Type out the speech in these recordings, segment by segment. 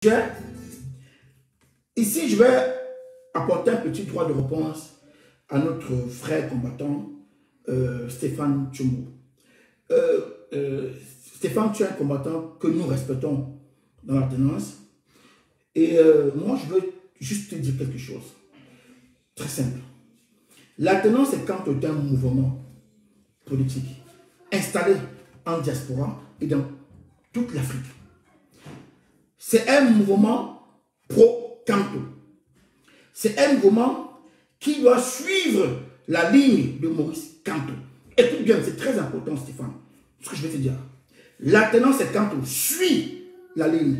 Ici, je vais apporter un petit droit de réponse à notre frère combattant Stéphane Tchoumbou. Stéphane, tu es un combattant que nous respectons dans la tenance. Et moi, je veux juste te dire quelque chose. Très simple. La tenance, c'est quand tu es un mouvement politique installé en diaspora et dans toute l'Afrique. C'est un mouvement pro-Kanto. C'est un mouvement qui doit suivre la ligne de Maurice Kanto. Écoute bien, c'est très important, Stéphane, ce que je vais te dire. La tenance, c'est Kanto suit la ligne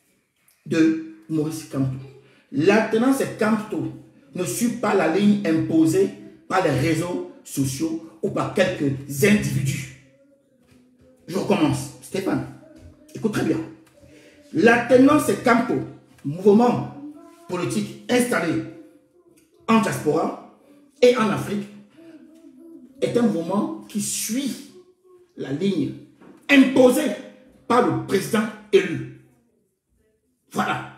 de Maurice Kanto. La tenance, c'est Kanto ne suit pas la ligne imposée par les réseaux sociaux ou par quelques individus. Je recommence. Stéphane, écoute très bien. La tenance, c'est Kanto, mouvement politique installé en diaspora et en Afrique, est un mouvement qui suit la ligne imposée par le président élu. Voilà.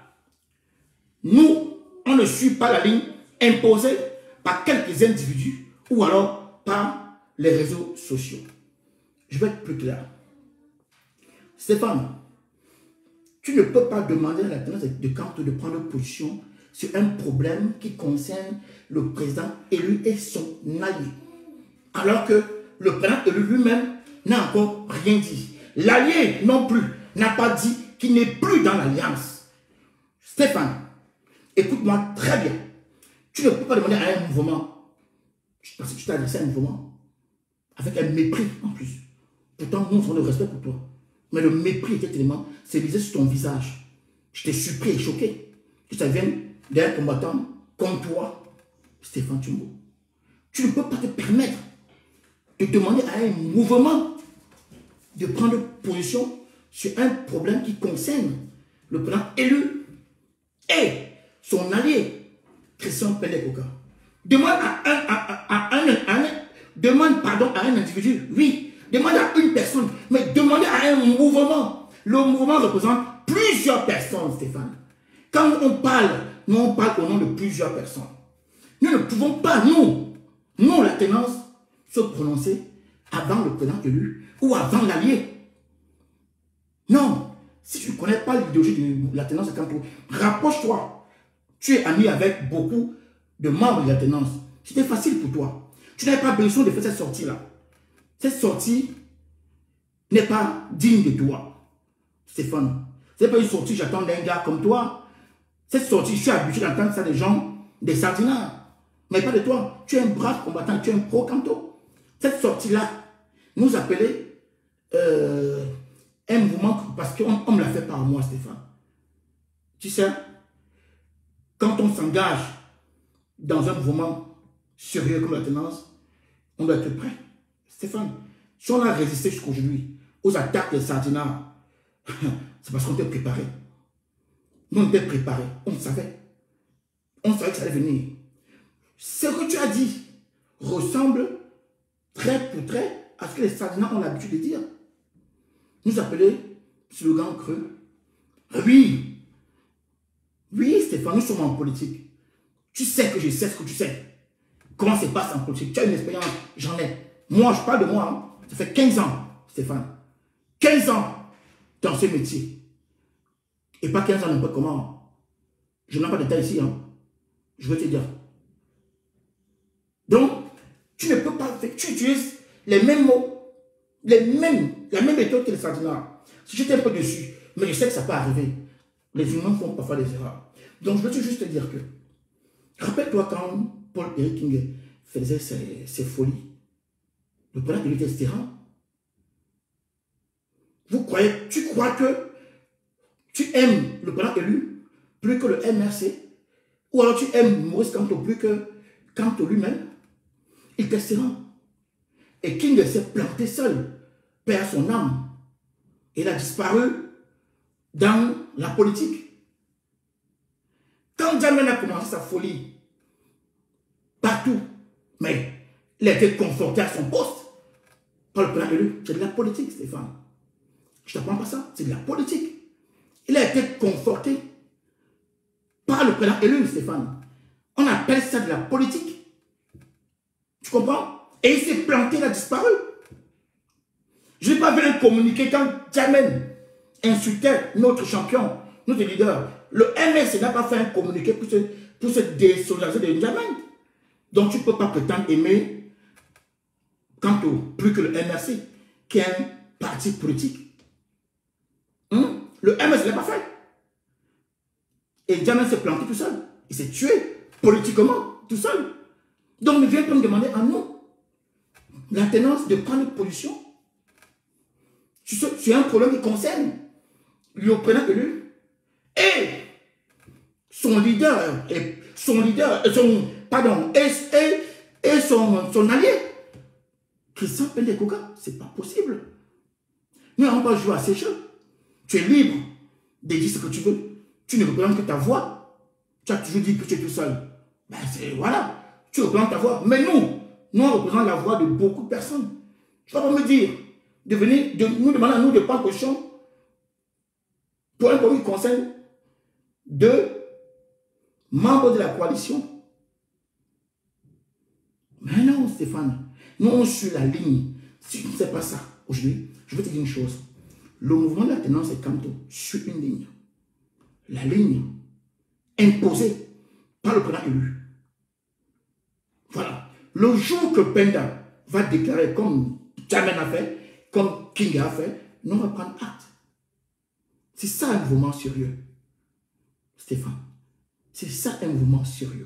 Nous, on ne suit pas la ligne imposée par quelques individus ou alors par les réseaux sociaux. Je vais être plus clair. Stéphane, tu ne peux pas demander à la tenance de Kanto de prendre position sur un problème qui concerne le président élu et son allié. Alors que le président élu lui-même n'a encore rien dit. L'allié non plus n'a pas dit qu'il n'est plus dans l'alliance. Stéphane, écoute-moi très bien. Tu ne peux pas demander à un mouvement, parce que tu t'as laissé un mouvement, avec un mépris en plus. Pourtant, nous avons le respect pour toi. Mais le mépris était tellement, c'est visé sur ton visage. J'étais surpris et choqué. Que ça vienne d'un combattant comme toi, Stéphane Tchoumbou. Tu ne peux pas te permettre de demander à un mouvement de prendre position sur un problème qui concerne le président élu et son allié, Christian Pelé-Koka. Demande pardon à un individu, oui. Demande à une personne, mais demandez à un mouvement. Le mouvement représente plusieurs personnes, Stéphane. Quand on parle, nous on parle au nom de plusieurs personnes. Nous ne pouvons pas, nous, la tenance, se prononcer avant le président élu ou avant l'allié. Non. Si tu ne connais pas l'idéologie de la tenance, rapproche-toi. Tu es ami avec beaucoup de membres de la tenance. C'était facile pour toi. Tu n'avais pas besoin de faire cette sortie-là. Cette sortie n'est pas digne de toi, Stéphane. Ce n'est pas une sortie, j'attends d'un gars comme toi. Cette sortie, je suis habitué d'entendre ça des gens, des sardinards. Mais pas de toi. Tu es un brave combattant, tu es un pro-Kanto. Cette sortie-là, nous appelait un mouvement, parce qu'on me l'a fait par moi, Stéphane. Tu sais, quand on s'engage dans un mouvement sérieux comme la tenance, on doit être prêt. Stéphane, si on a résisté jusqu'aujourd'hui aux attaques des sardinards, c'est parce qu'on était préparé. Nous, on était préparés. On savait. On savait que ça allait venir. Ce que tu as dit ressemble trait pour trait à ce que les sardinards ont l'habitude de dire. Nous appeler slogan creux. Oui. Oui, Stéphane, nous sommes en politique. Tu sais que je sais ce que tu sais. Comment ça se passe en politique. Tu as une expérience, j'en ai. Moi, je parle de moi. Hein. Ça fait 15 ans, Stéphane. 15 ans dans ce métier. Et pas 15 ans n'importe comment. Je n'ai pas de détails ici. Hein. Je veux te dire. Donc, tu ne peux pas faire. Tu utilises les mêmes mots, la même méthode que les sardinards. Si j'étais un peu dessus, mais je sais que ça peut arriver. Les humains font parfois des erreurs. Donc, je veux juste te dire que, rappelle-toi quand Paul-Éric King faisait ses folies. Le président de était terrain. Tu crois que tu aimes le président élu plus que le MRC? Ou alors tu aimes Maurice Kanto plus que Kanto lui-même? Il était terrain. Et King s'est planté seul, perd son âme. Il a disparu dans la politique. Quand Jamel a commencé sa folie, partout, mais il a été conforté à son poste par le président élu. C'est de la politique, Stéphane. Je ne t'apprends pas ça, c'est de la politique. Il a été conforté président élu, Stéphane. On appelle ça de la politique. Tu comprends? Et il s'est planté, il a disparu. Je n'ai pas vu un communiqué quand Djamène insultait notre champion, notre leader. Le MS n'a pas fait un communiqué pour se désolidariser de Djamène. Donc tu ne peux pas prétendre aimer Kanto plus que le MRC, qui est un parti politique. Le MS ne l'a pas fait. Et Djamène s'est planté tout seul. Il s'est tué politiquement tout seul. Donc ne viens pas me demander à nous la tenance de prendre une position. C'est un problème qui concerne le président élu et son leader, son allié, Christian Pendekoga. C'est pas possible. Nous n'avons pas joué à ces jeux. Tu es libre de dire ce que tu veux. Tu ne représentes que ta voix. Tu as toujours dit que tu es tout seul. Ben voilà. Tu représentes ta voix. Mais nous on représente la voix de beaucoup de personnes. Tu vas pas me dire de venir, de nous demander à nous de prendre position pour un problème qui concerne deux membres de la coalition. Mais non, Stéphane, nous on suit la ligne. Si tu ne sais pas ça, aujourd'hui, je vais te dire une chose. Le mouvement de la tenance et Kanto suit une ligne. La ligne imposée par le président élu. Voilà. Le jour que Penda va déclarer comme Djamène a fait, comme King a fait, nous on va prendre acte. C'est ça un mouvement sérieux. Stéphane, c'est ça un mouvement sérieux.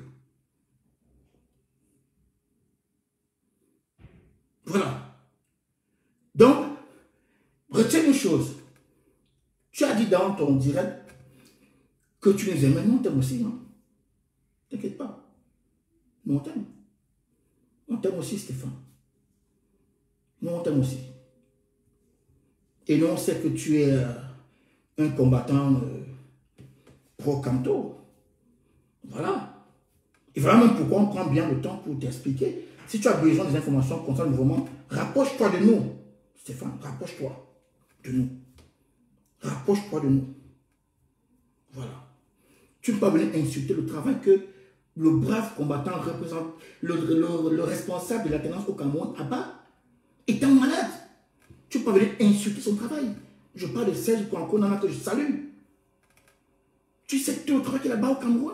Voilà. Donc, retiens une chose. Tu as dit dans ton direct que tu nous aimais. Nous, on t'aime aussi. Hein? T'inquiète pas. Nous, on t'aime. On t'aime aussi, Stéphane. Nous, on t'aime aussi. Et nous, on sait que tu es un combattant pro-Kanto. Voilà. Et voilà même pourquoi on prend bien le temps pour t'expliquer. Si tu as besoin des informations concernant le mouvement, rapproche-toi de nous. Stéphane, rapproche-toi de nous. Rapproche-toi de nous. Voilà. Tu ne peux pas venir insulter le travail que le brave combattant représente, le responsable de la tenance au Cameroun, Abba, étant malade. Tu ne peux pas venir insulter son travail. Je parle de Serge Kouanko que je salue. Tu sais tout le travail qu'il a là-bas au Cameroun.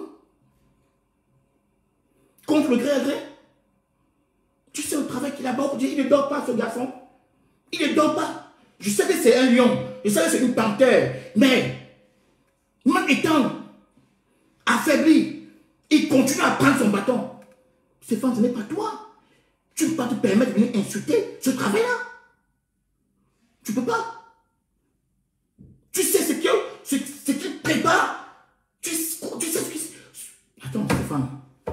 Contre le gré à gré. Tu sais le travail qu'il a là-bas. Il ne dort pas, ce garçon. Il ne dort pas. Je sais que c'est un lion. Je sais que c'est une panthère. Mais, même étant affaibli, il continue à prendre son bâton. Stéphane, ce n'est pas toi. Tu ne peux pas te permettre de venir insulter ce travail-là. Tu ne peux pas. Tu sais ce qu'il prépare. Tu sais ce qu'il... Attends, Stéphane.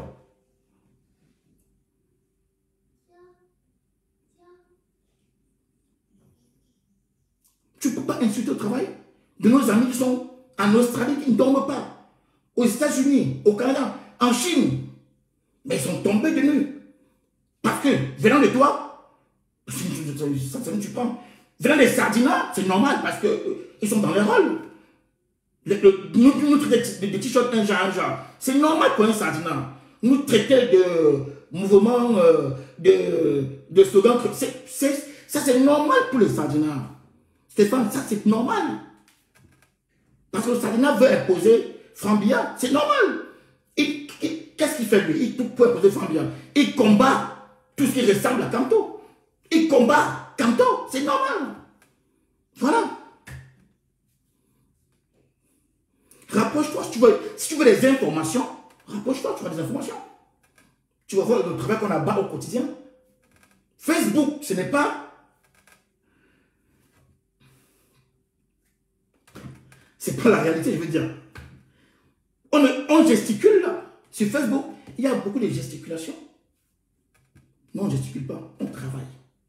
Tu ne peux pas insulter le travail de nos amis qui sont en Australie, qui ne dorment pas. Aux États-Unis, au Canada, en Chine. Mais ils sont tombés de nuit. Parce que, venant de toi, ça ne tue pas. Venant des Sardinats, c'est normal parce qu'ils sont dans les rôles. Nous traiter de t-shirts un genre. C'est normal pour un Sardinat. Nous traiter de mouvements, de slogans. Ça, c'est normal pour les Sardinats. Stéphane, ça, c'est normal. Parce que le Sardinat veut imposer Frambia. C'est normal. Qu'est-ce qu'il fait lui? Il peut imposer Frambia. Il combat tout ce qui ressemble à Kanto. Il combat Kanto. C'est normal. Voilà. Rapproche-toi. Si tu veux des informations, rapproche-toi, tu auras des informations. Tu vas voir le travail qu'on a bas au quotidien. Facebook, ce n'est pas... C'est pas la réalité, je veux dire. On gesticule là. Sur Facebook, il y a beaucoup de gesticulations. Non, on ne gesticule pas, on travaille.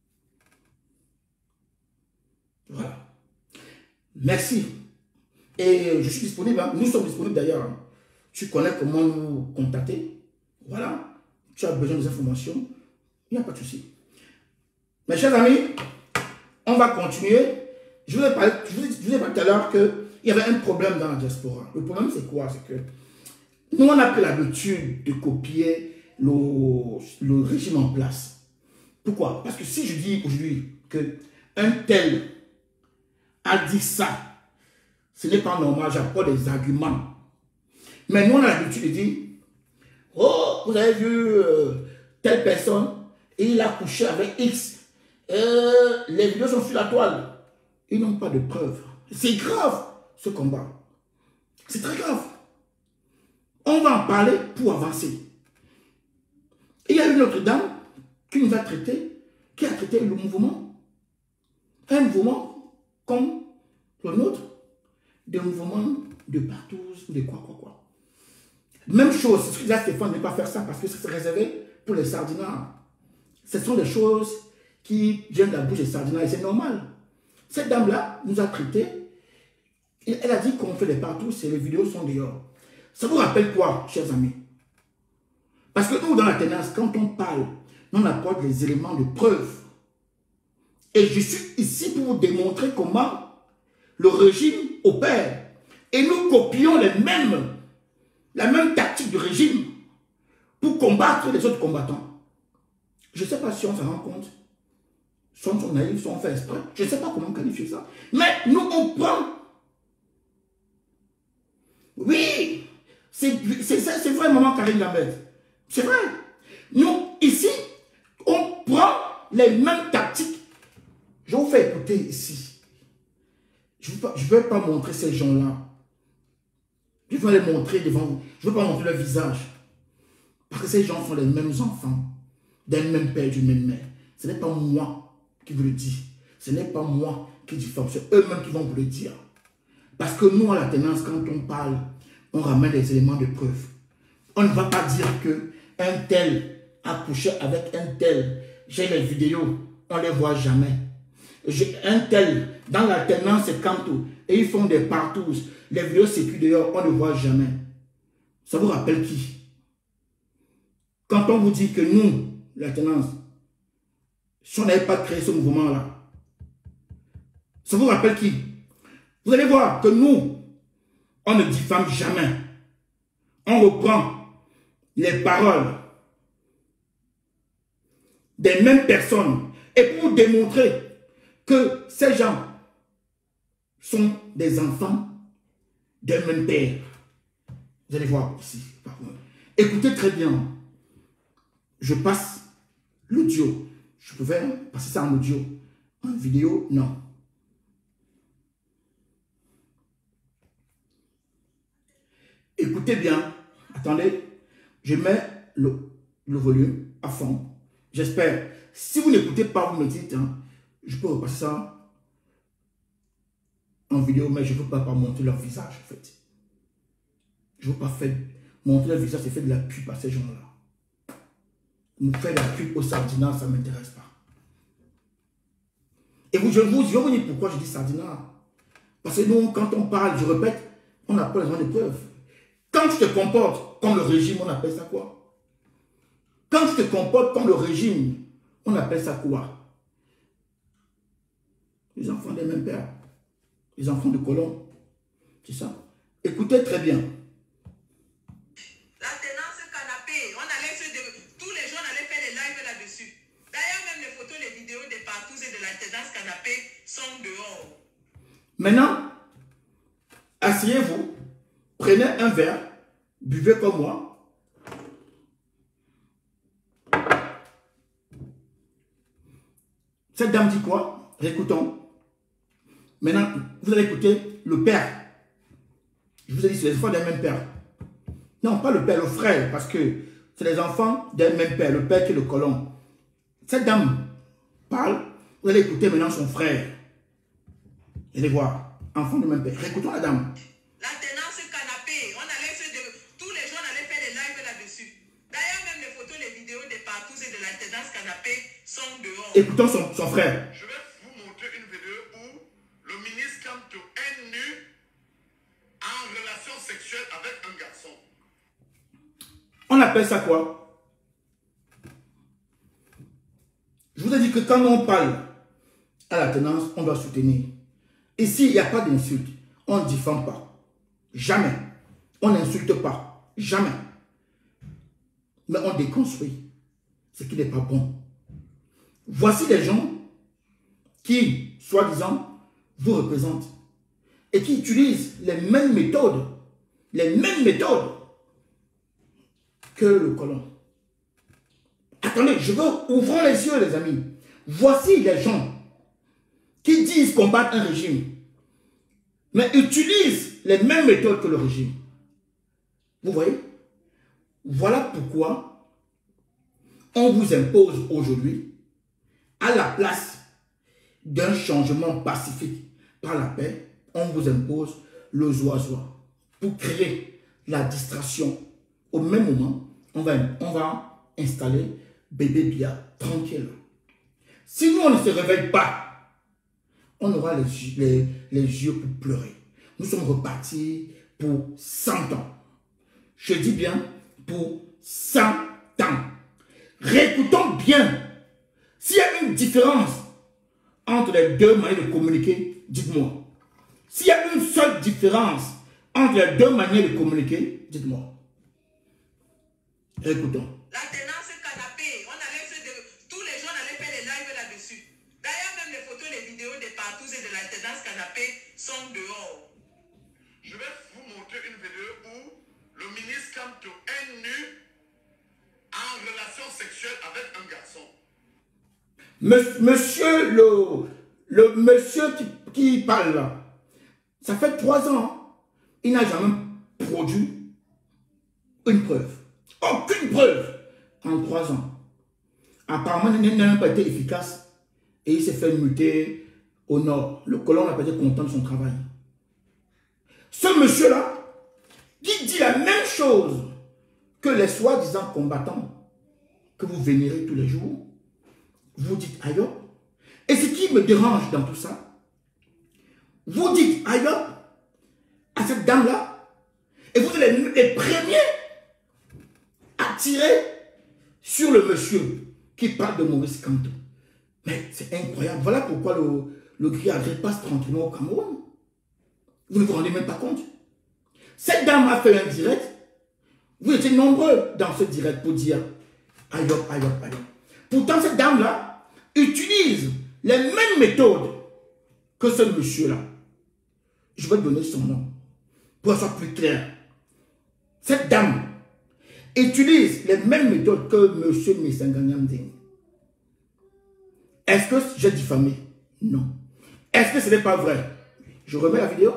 Voilà. Merci. Et je suis disponible, hein. Nous sommes disponibles d'ailleurs. Hein. Tu connais comment nous contacter. Voilà. Tu as besoin des informations. Il n'y a pas de souci. Mes chers amis, on va continuer. Je vous ai parlé tout à l'heure qu'il y avait un problème dans la diaspora. Le problème, c'est quoi? C'est que Nous, on a pris l'habitude de copier le régime en place. Pourquoi? Parce que si je dis aujourd'hui qu'un tel a dit ça, ce n'est pas normal, j'apporte des arguments. Mais nous, on a l'habitude de dire, oh, vous avez vu telle personne, et il a couché avec X. Les vidéos sont sur la toile. Ils n'ont pas de preuves. C'est grave, ce combat. C'est très grave. On va en parler pour avancer. Il y a une autre dame qui nous a traité, qui a traité le mouvement. Un mouvement comme le nôtre, des mouvements de partous, de quoi. Même chose, ce que là, Stéphane ne pas faire ça parce que c'est réservé pour les sardinards. Ce sont des choses qui viennent de la bouche des sardinards et c'est normal. Cette dame-là nous a traités. Elle a dit qu'on fait des partous et les vidéos sont dehors. Ça vous rappelle quoi, chers amis? Parce que nous, dans la tenance, quand on parle, on apporte des éléments de preuve. Et je suis ici pour vous démontrer comment le régime opère. Et nous copions la même tactique du régime pour combattre les autres combattants. Je ne sais pas si on s'en rend compte. Soit on sont naïfs, soit on fait exprès. Je ne sais pas comment qualifier ça. Mais nous, on prend. Oui, c'est vrai, maman Karine Lambert. C'est vrai. Nous, ici, on prend les mêmes tactiques. Je vous fais écouter ici. Je ne vais pas montrer ces gens-là. Je vais les montrer devant vous. Je ne veux pas montrer leur visage. Parce que ces gens sont les mêmes enfants, d'un même père, d'une même mère. Ce n'est pas moi qui vous le dis. Ce n'est pas moi qui diffame. C'est eux-mêmes qui vont vous le dire. Parce que nous, à la tenance, quand on parle, on ramène des éléments de preuve. On ne va pas dire qu'un tel a couché avec un tel. J'ai les vidéos, on ne les voit jamais. Un tel, dans l'alternance, c'est Kanto, et ils font des partous. Les vidéos circulent dehors, on ne voit jamais. Ça vous rappelle qui? Quand on vous dit que nous, l'alternance, si on n'avait pas créé ce mouvement-là, ça vous rappelle qui? Vous allez voir que nous, on ne diffame jamais. On reprend les paroles des mêmes personnes. Et pour démontrer que ces gens sont des enfants d'un même père. Vous allez voir ici. Écoutez très bien. Je passe l'audio. Je pouvais passer ça en audio. En vidéo, non. Écoutez bien. Attendez. Je mets le volume à fond. J'espère. Si vous n'écoutez pas, vous me dites, hein, je peux repasser ça en vidéo, mais je ne veux pas montrer leur visage, en fait. Je ne veux pas montrer leur visage, c'est faire de la pub à ces gens-là. Nous faire de la pub au sardinat, ça ne m'intéresse pas. Et je vais vous dire pourquoi je dis sardinat. Parce que nous, quand on parle, je répète, on n'a pas besoin de preuves. Quand tu te comportes comme le régime, on appelle ça quoi? Quand tu te comportes comme le régime, on appelle ça quoi? Les enfants des mêmes pères. Les enfants de colons. C'est ça. Écoutez très bien. La tenance canapé, on allait tous les jours, on allait faire des lives là-dessus. D'ailleurs, même les photos, les vidéos des partous et de la tenance canapé sont dehors. Maintenant, asseyez-vous, prenez un verre, buvez comme moi. Cette dame dit quoi? Récoutons. Maintenant, vous allez écouter le père. Je vous ai dit, c'est les enfants d'un même père. Non, pas le père, le frère, parce que c'est les enfants d'un même père, le père qui est le colon. Cette dame parle, vous allez écouter maintenant son frère. Vous allez voir, enfant du même père. Récoutons la dame. La tenance canapé, on allait tous les jours, on allait faire des lives là-dessus. D'ailleurs, même les photos, les vidéos des partous et de la tenance canapé sont dehors. Écoutons son frère. Je vais vous montrer une vidéo où le ministre Kanto est nu en relation sexuelle avec un garçon. On appelle ça quoi? Je vous ai dit que quand on parle à la tenance, on doit soutenir. Ici, il n'y a pas d'insulte. On ne diffame pas. Jamais. On n'insulte pas. Jamais. Mais on déconstruit ce qui n'est pas bon. Voici les gens qui, soi-disant, vous représentent et qui utilisent les mêmes méthodes que le colon. Attendez, je veux ouvrir les yeux, les amis. Voici les gens qui disent combattre un régime, mais utilisent les mêmes méthodes que le régime. Vous voyez? Voilà pourquoi on vous impose aujourd'hui, à la place d'un changement pacifique par la paix, on vous impose le zoazoa pour créer la distraction. Au même moment, on va installer bébé Bia tranquille. Si nous, on ne se réveille pas, on aura les yeux pour pleurer. Nous sommes repartis pour 100 ans. Je dis bien pour 100 ans. Réécoutons bien. S'il y a une différence entre les deux manières de communiquer, dites-moi. S'il y a une seule différence entre les deux manières de communiquer, dites-moi. Réécoutons. La tenance canapé, tous les gens allaient faire les lives là-dessus. D'ailleurs, même les photos, les vidéos des partous et de la tenance canapé sont dehors. Je vais vous montrer une vidéo où le ministre Kamto est nu en relation sexuelle avec un garçon. Monsieur, le monsieur qui parle là, ça fait 3 ans, il n'a jamais produit une preuve. Aucune preuve en 3 ans. Apparemment, il n'a même pas été efficace et il s'est fait muter au nord. Le colon n'a pas été content de son travail. Ce monsieur-là, qui dit la même chose que les soi-disant combattants que vous vénérez tous les jours, vous dites aïe. Et ce qui me dérange dans tout ça, vous dites aïe à cette dame-là, et vous êtes les premiers à tirer sur le monsieur qui parle de Maurice Kamto. Mais c'est incroyable. Voilà pourquoi le grillage passe tranquillement au Cameroun. Vous ne vous rendez même pas compte. Cette dame a fait un direct. Vous étiez nombreux dans ce direct pour dire aïe. Pourtant, cette dame-là utilise les mêmes méthodes que ce monsieur-là. Je vais donner son nom pour que ce soit plus clair. Cette dame utilise les mêmes méthodes que monsieur Messanganyamding. Est-ce que j'ai diffamé? Non. Est-ce que ce n'est pas vrai? Je remets la vidéo.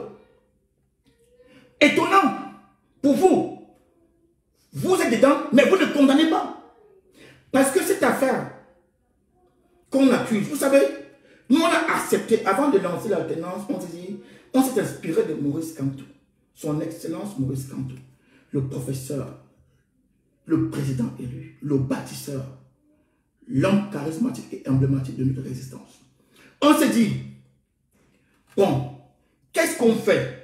Étonnant pour vous. Vous êtes dedans, mais vous ne condamnez pas. Parce que cette affaire qu'on accuse, vous savez, nous on a accepté, avant de lancer l'alternance, on s'est inspiré de Maurice Kamto, son excellence Maurice Kamto, le professeur, le président élu, le bâtisseur, l'homme charismatique et emblématique de notre résistance. On s'est dit, bon, qu'est-ce qu'on fait?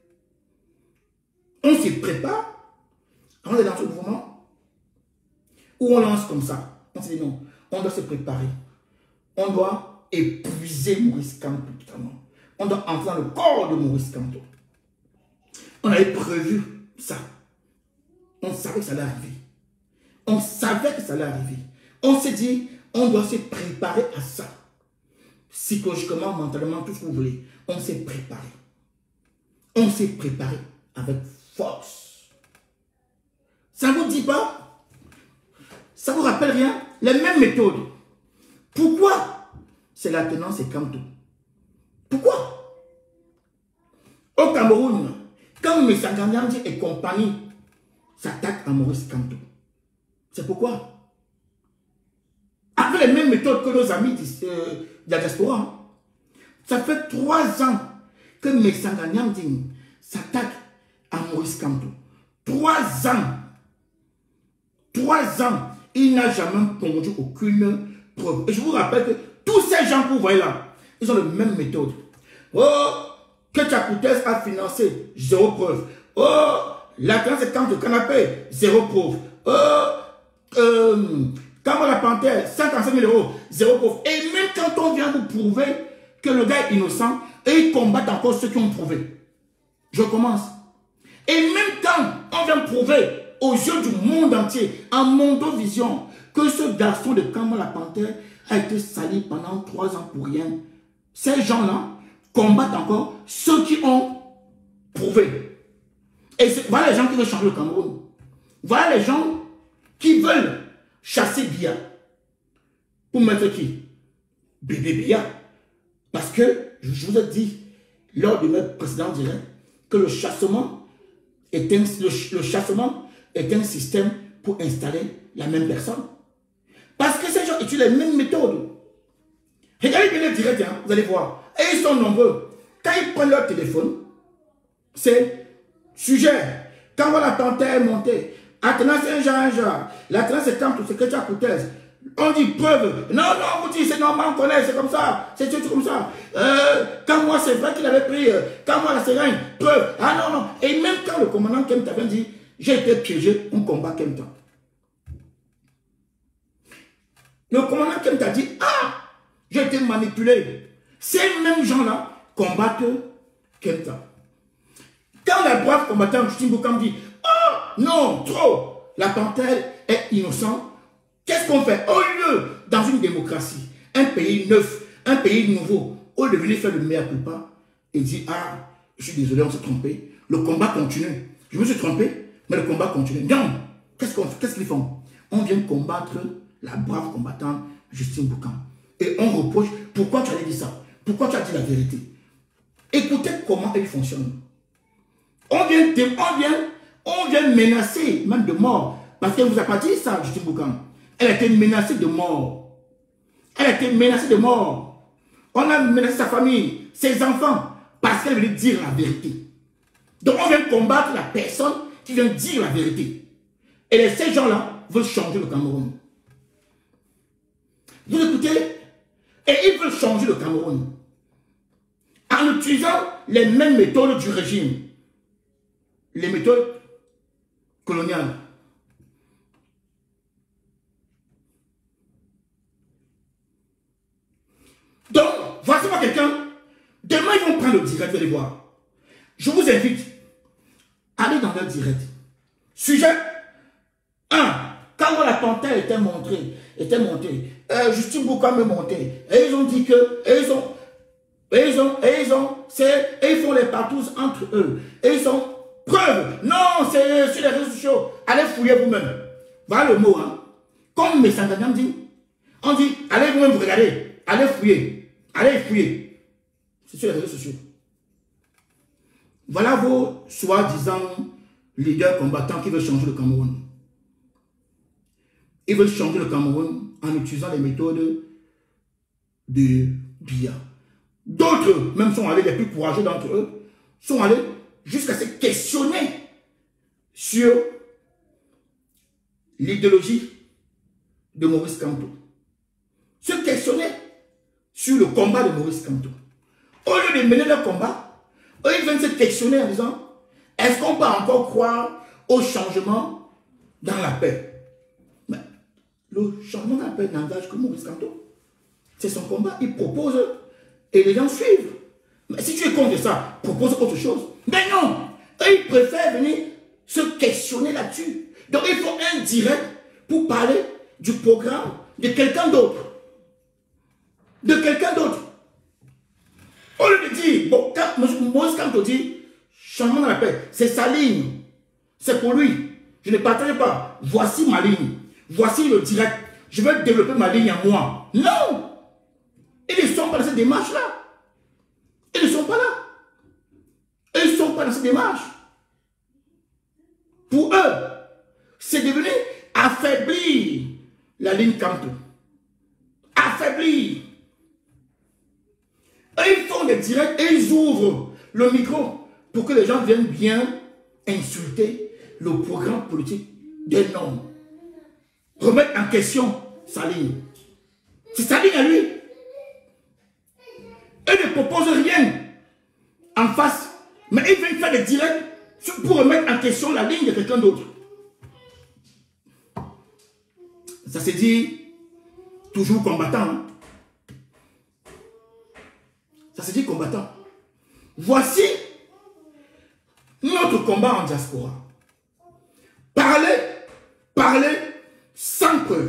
On s'y prépare, on est dans ce mouvement, ou on lance comme ça. On s'est dit non, on doit se préparer. On doit épuiser Maurice Kamto totalement. On doit entrer dans le corps de Maurice Kamto. On avait prévu ça. On savait que ça allait arriver. On savait que ça allait arriver. On s'est dit, on doit se préparer à ça. Psychologiquement, mentalement, tout ce que vous voulez. On s'est préparé. On s'est préparé avec force. Ça ne vous dit pas? Ça ne vous rappelle rien? Les mêmes méthodes. Pourquoi? C'est la tenance et Kamto. Pourquoi? Au Cameroun, quand Messanganyamding et compagnie s'attaquent à Maurice Kamto, c'est pourquoi? Avec les mêmes méthodes que nos amis de la diaspora. Ça fait 3 ans que Messanganyamding s'attaque à Maurice Kamto. 3 ans. 3 ans. Il n'a jamais pondu aucune preuve. Et je vous rappelle que tous ces gens que vous voyez là, ils ont la même méthode. Oh, que Tchakoutès a financé, 0 preuve. Oh, la classe est quand de canapé, 0 preuve. Oh, Kamala Panthère, 55 000 €, 0 preuve. Et même quand on vient vous prouver que le gars est innocent, et ils combattent encore ceux qui ont prouvé. Je commence. Et même quand on vient prouver aux yeux du monde entier, en mondovision, que ce garçon de Kamba la Panthère a été sali pendant 3 ans pour rien. Ces gens-là combattent encore ceux qui ont prouvé. Et voilà les gens qui veulent changer le Cameroun. Voilà les gens qui veulent chasser Biya. Pour mettre qui? Bébé Biya. Parce que, je vous ai dit, lors de mes précédents directs, que le chassement est un système pour installer la même personne. Parce que ces gens utilisent les mêmes méthodes. Regardez bien les directs, hein, vous allez voir. Et ils sont nombreux. Quand ils prennent leur téléphone, c'est sujet. Quand on la panthère est montée, Athéna c'est un genre. L'Athéna c'est quand c'est que tu as coûté. On dit preuve. Non, non, vous dites c'est normal, on connaît, c'est comme ça. C'est comme ça. Quand moi c'est vrai qu'il avait pris, quand moi la seringue, preuve. Ah non, non. Et même quand le commandant Kemta avait dit, j'ai été piégé, on combat Kemta. Le commandant Kemta dit, ah, j'ai été manipulé. Ces mêmes gens-là combattent Kemta. Quand la brave combattant Justin Boukam dit, oh non, trop, la panthère est innocente, qu'est-ce qu'on fait? Au lieu, dans une démocratie, un pays neuf, un pays nouveau, au lieu de venir faire le mea culpa et dire, ah, je suis désolé, on s'est trompé, le combat continue. Je me suis trompé, mais le combat continue. Non, qu'est-ce qu'ils font? On vient combattre la brave combattante Justine Boukam. Et on reproche, pourquoi tu as dit ça? Pourquoi tu as dit la vérité? Écoutez comment elle fonctionne. On vient menacer, même de mort. Parce qu'elle ne vous a pas dit ça, Justine Boukam. Elle a été menacée de mort. Elle a été menacée de mort. On a menacé sa famille, ses enfants, parce qu'elle voulait dire la vérité. Donc on vient combattre la personne qui vient dire la vérité. Et ces gens-là veulent changer le Cameroun. Vous écoutez? Et ils veulent changer le Cameroun. En utilisant les mêmes méthodes du régime. Les méthodes coloniales. Donc, voici moi quelqu'un. Demain, ils vont prendre le direct, vous allez voir. Je vous invite à aller dans leur direct. Sujet 1. Quand la panthère était montée, Justine Boukam est monté. Et ils ont dit que, ils font les partous entre eux. Et ils ont preuve. Non, c'est sur les réseaux sociaux. Allez fouiller vous-même. Voilà le mot, hein. Comme mes Sanganyam dit, on dit, allez vous-même vous regarder. Allez fouiller. Allez fouiller. C'est sur les réseaux sociaux. Voilà vos soi-disant leaders combattants qui veulent changer le Cameroun. Ils veulent changer le Cameroun en utilisant les méthodes de Biya. D'autres, même sont allés, les plus courageux d'entre eux, sont allés jusqu'à se questionner sur l'idéologie de Maurice Kamto. Se questionner sur le combat de Maurice Kamto. Au lieu de mener leur combat, eux, ils viennent se questionner en disant, est-ce qu'on peut encore croire au changement dans la paix? Mais le changement dans la paix n'engage que Maurice Kamto. C'est son combat, il propose et les gens suivent. Mais si tu es contre ça, propose autre chose. Mais non, eux, ils préfèrent venir se questionner là-dessus. Donc il faut un direct pour parler du programme de quelqu'un d'autre. De quelqu'un d'autre. Au lieu de dire, bon, quand Maurice Kamto dit, changement dans la paix, c'est sa ligne. C'est pour lui. Je ne partage pas. Voici ma ligne. Voici le direct. Je vais développer ma ligne à moi. Non! Ils ne sont pas dans cette démarche-là. Ils ne sont pas là. Ils ne sont pas dans cette démarche. Pour eux, c'est devenu affaiblir la ligne Kamto. Affaiblir. Et ils font des directs et ils ouvrent le micro pour que les gens viennent bien insulter le programme politique d'un homme. Remettre en question sa ligne. C'est sa ligne à lui. Eux ne proposent rien en face, mais ils viennent faire des directs pour remettre en question la ligne de quelqu'un d'autre. Ça se dit toujours combattant. Hein? Ça se dit combattant. Voici notre combat en diaspora. Parler sans preuve.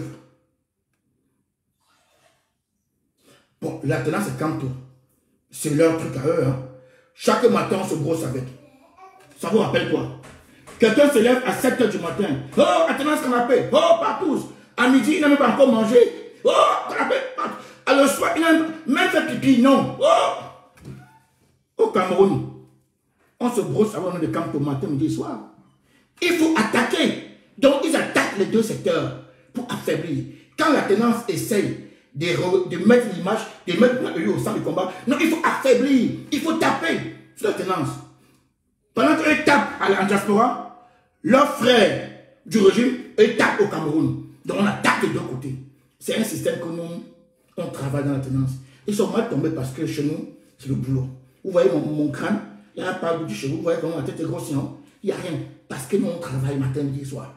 Bon, la tenance, c'est Camto. C'est leur truc à eux. Hein. Chaque matin, on se brosse avec. Ça vous rappelle quoi? Quelqu'un se lève à 7 h du matin. Oh, la tenance canapé. Oh, partout. À midi, il n'a même pas encore mangé. Oh, canapé. À le soir, il n'a même fait pipi. Non. Oh. Au Cameroun, on se brosse avant de Camto matin, midi et soir. Il faut attaquer. Donc, ils attaquent les deux secteurs pour affaiblir. Quand la tenance essaye de mettre l'image, de mettre eux au centre du combat, non, il faut affaiblir. Il faut taper sur la tenance. Pendant qu'eux tapent en diaspora, leurs frères du régime, eux tapent au Cameroun. Donc, on attaque de deux côtés. C'est un système que nous, on travaille dans la tenance. Ils sont mal tombés parce que chez nous, c'est le boulot. Vous voyez mon crâne, il n'y a pas de chez vous. Vous voyez comment la tête est grosse, non? Il n'y a rien. Parce que nous, on travaille matin, midi et soir.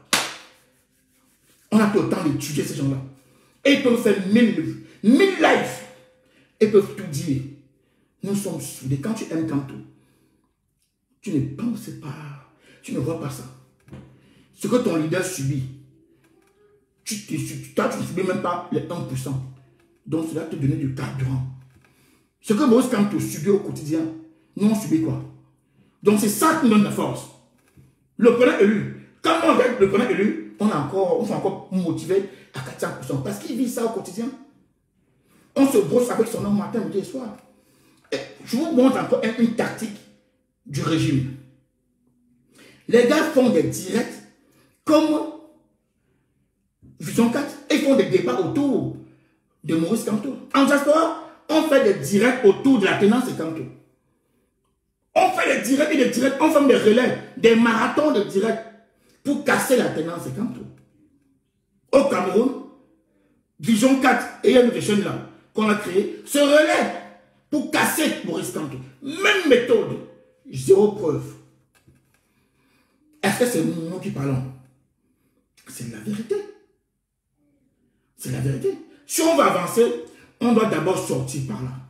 On a tout le temps d'étudier ces gens-là. Et ils peuvent faire 1000 lives. Ils peuvent tout dire. Nous sommes soudés. Quand tu aimes Camto, tu ne penses pas, tu ne vois pas ça. Ce que ton leader subit, toi, tu ne subis même pas les 1%. Donc, cela te donne du carburant. Ce que Maurice Camto subit au quotidien, nous, on subit quoi? Donc, c'est ça qui nous donne la force. Le président élu. Quand on regarde le président élu, on est encore motivé à 400% parce qu'il vit ça au quotidien. On se brosse avec son homme matin, midi et soir. Et je vous montre encore une tactique du régime. Les gars font des directs comme Vision 4 et ils font des débats autour de Maurice Camto. En diaspora, on fait des directs autour de la tenance de Camto. On fait des directs et des directs, on fait des relais, des marathons de directs pour casser la tenance de Camto. Au Cameroun, Vision 4 et il y a une chaîne là qu'on a créée, se relaient pour casser Maurice Camto. Même méthode, zéro preuve. Est-ce que c'est nous qui parlons? C'est la vérité. C'est la vérité. Si on va avancer, on doit d'abord sortir par là.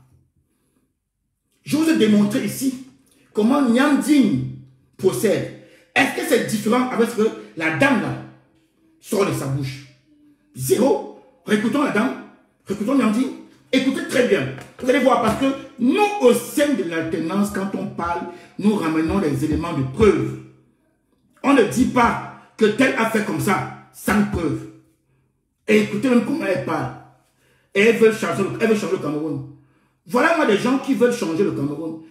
Je vous ai démontré ici comment Nyanding procède. Est-ce que c'est différent avec ce que la dame là sort de sa bouche? Zéro. Récoutons la dame. Récoutons Nyanding. Écoutez très bien. Vous allez voir parce que nous, au sein de l'alternance, quand on parle, nous ramenons les éléments de preuve. On ne dit pas que tel a fait comme ça, sans preuve. Et écoutez même comment elle parle. Et elle veut changer le Cameroun. Voilà moi des gens qui veulent changer le Cameroun.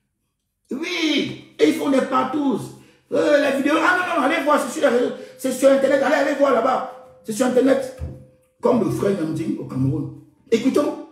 Oui, et ils font des partous. Les vidéos, ah non, allez voir, c'est sur Internet, allez voir là-bas. C'est sur Internet. Comme le frère Nyanding au Cameroun. Écoutons.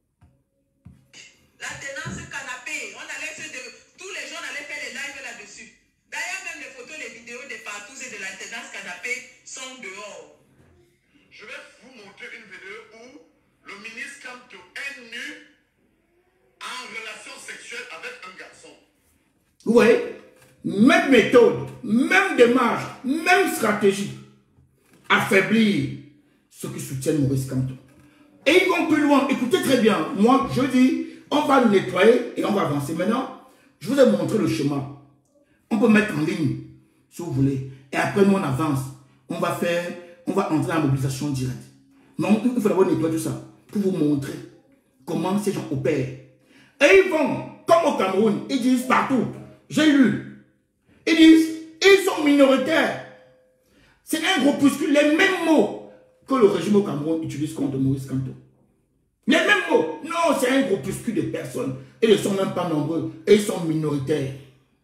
La tenance canapé, tous les gens allaient faire les lives là-dessus. D'ailleurs, même les photos, les vidéos des partous et de la tenance canapé sont dehors. Je vais vous montrer une vidéo où le ministre Camto est nu en relation sexuelle avec un garçon. Vous voyez, même méthode, même démarche, même stratégie. Affaiblir ceux qui soutiennent Maurice Camto. Et ils vont plus loin. Écoutez très bien. Moi, je dis, on va nettoyer et on va avancer. Maintenant, je vous ai montré le chemin. On peut mettre en ligne, si vous voulez. Et après, nous, on avance. On va entrer en mobilisation directe. Donc, il faut d'abord nettoyer tout ça pour vous montrer comment ces gens opèrent. Et ils vont, comme au Cameroun, ils disent partout. J'ai lu. Ils disent, ils sont minoritaires. C'est un groupuscule, les mêmes mots que le régime au Cameroun utilise contre Maurice Camto. Les mêmes mots. Non, c'est un groupuscule de personnes. Et ils ne sont même pas nombreux. Et ils sont minoritaires.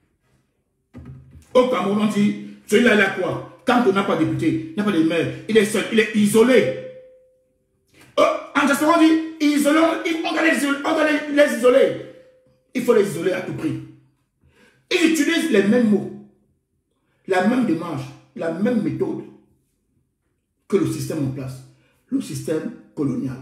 Au Cameroun, on dit, celui-là, il a quoi? Camto n'a pas de député, n'a pas de maire. Il est seul, il est isolé. En diaspora, on dit, on doit les isoler. Il faut les isoler à tout prix. Ils utilisent les mêmes mots, la même démarche, la même méthode que le système en place, le système colonial.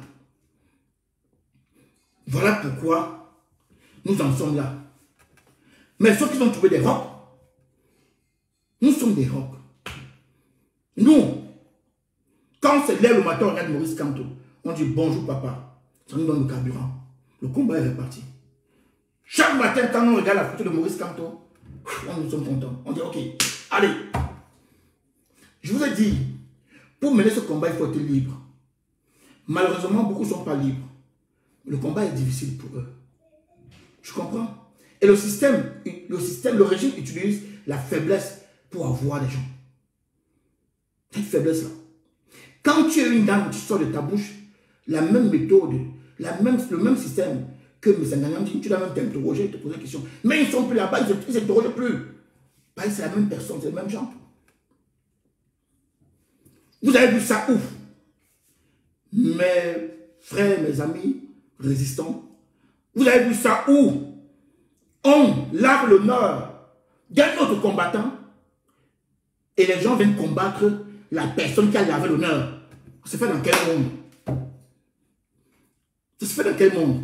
Voilà pourquoi nous en sommes là. Mais sauf qu'ils ont trouvé des rocs. Nous sommes des rocs. Nous, quand on se lève le matin, on regarde Maurice Camto, on dit bonjour papa, ça nous donne le carburant. Le combat est reparti. Chaque matin, quand on regarde la photo de Maurice Camto, nous sommes contents. On dit ok, allez. Je vous ai dit, pour mener ce combat, il faut être libre. Malheureusement, beaucoup ne sont pas libres. Le combat est difficile pour eux. Je comprends. Et le système, le régime utilise la faiblesse pour avoir des gens. Cette faiblesse-là. Quand tu es une dame, tu sors de ta bouche la même méthode, le même système que mes enseignants disent, tu dois même t'interroger, te poser des questions. Mais ils ne sont plus là-bas, ils ne s'interrogent plus. C'est la même personne, c'est le même genre. Vous avez vu ça où? Mes frères, mes amis résistants, vous avez vu ça où? On lave l'honneur d'un autre combattant et les gens viennent combattre la personne qui a lavé l'honneur. Ça se fait dans quel monde? Ça se fait dans quel monde?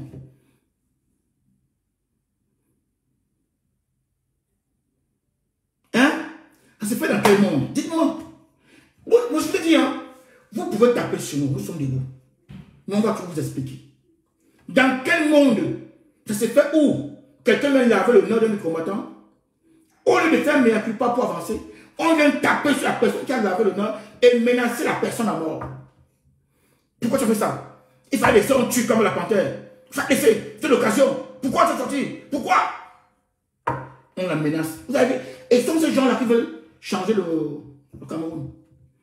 Hein? Ça se fait dans quel monde? Dites-moi. Moi, je te dis, hein, vous pouvez taper sur nous, nous sommes debout. Nous, on va tout vous expliquer. Dans quel monde ça se fait où quelqu'un vient laver l'honneur d'un combattant? Au lieu de faire meilleur culpa pour avancer, on vient taper sur la personne qui a lavé l'honneur et menacer la personne à mort. Pourquoi tu fais ça? Il fallait laisser un tue comme la panthère. Il fallait laisser, c'est l'occasion. Pourquoi tu es sorti? Pourquoi? On la menace. Vous avez vu? Et ce sont ces gens-là qui veulent changer le Cameroun.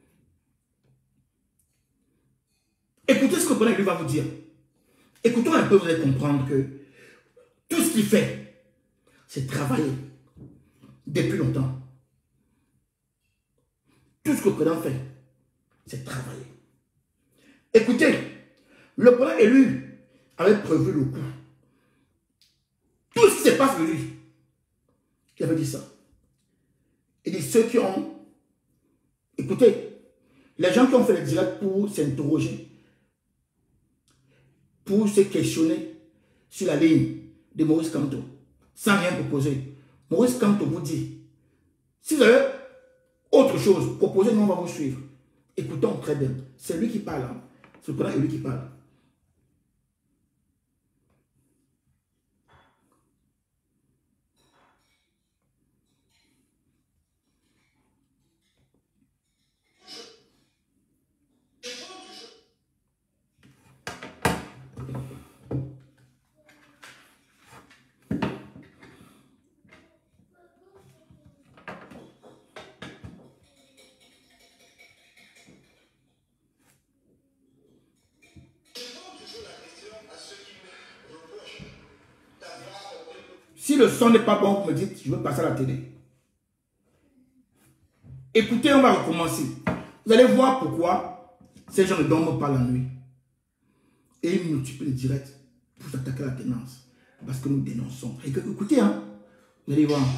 Écoutez ce que le président va vous dire. Écoutons un peu, vous allez comprendre que tout ce qu'il fait, c'est travailler depuis longtemps. Tout ce que le président fait, c'est travailler. Écoutez, le président élu avait prévu le coup. Tout ce qui se passe de lui, il avait dit ça. Il dit ceux qui ont... Écoutez, les gens qui ont fait le direct pour s'interroger, pour se questionner sur la ligne de Maurice Kamto, sans rien proposer. Maurice Kamto vous dit, si vous avez autre chose, proposez, nous on va vous suivre. Écoutons très bien. C'est lui qui parle. Hein. C'est lui qui parle. Si le son n'est pas bon, vous me dites, je veux passer à la télé. Écoutez, on va recommencer. Vous allez voir pourquoi ces gens ne dorment pas la nuit. Et ils multiplient les directs pour s'attaquer à la tenance. Parce que nous dénonçons. Écoutez, hein. Vous allez voir.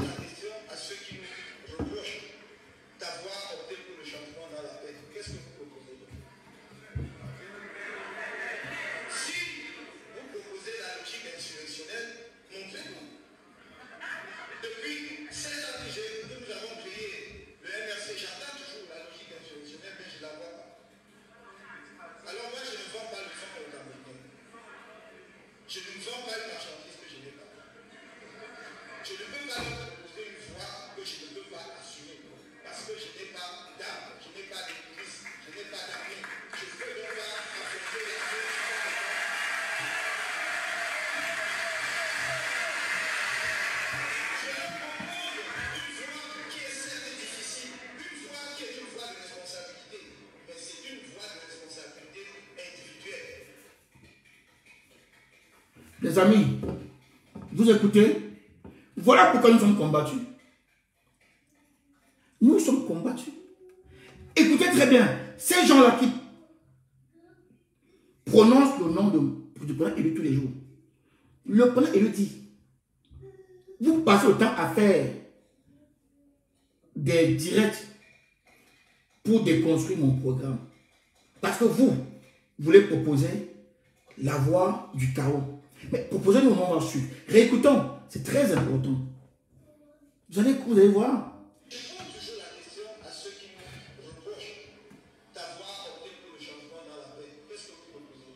Les amis, vous écoutez, voilà pourquoi nous sommes combattus. Nous sommes combattus. Écoutez très bien, ces gens-là qui prononcent le nom du président élu tous les jours, le président élu dit, vous passez le temps à faire des directs pour déconstruire mon programme. Parce que vous voulez proposer la voie du chaos. Mais proposez-nous au moment ensuite. Réécoutons, c'est très important. Vous allez voir. Je pose toujours la question à ceux qui me reprochent d'avoir opté pour le changement dans la paix. Qu'est-ce que vous proposez?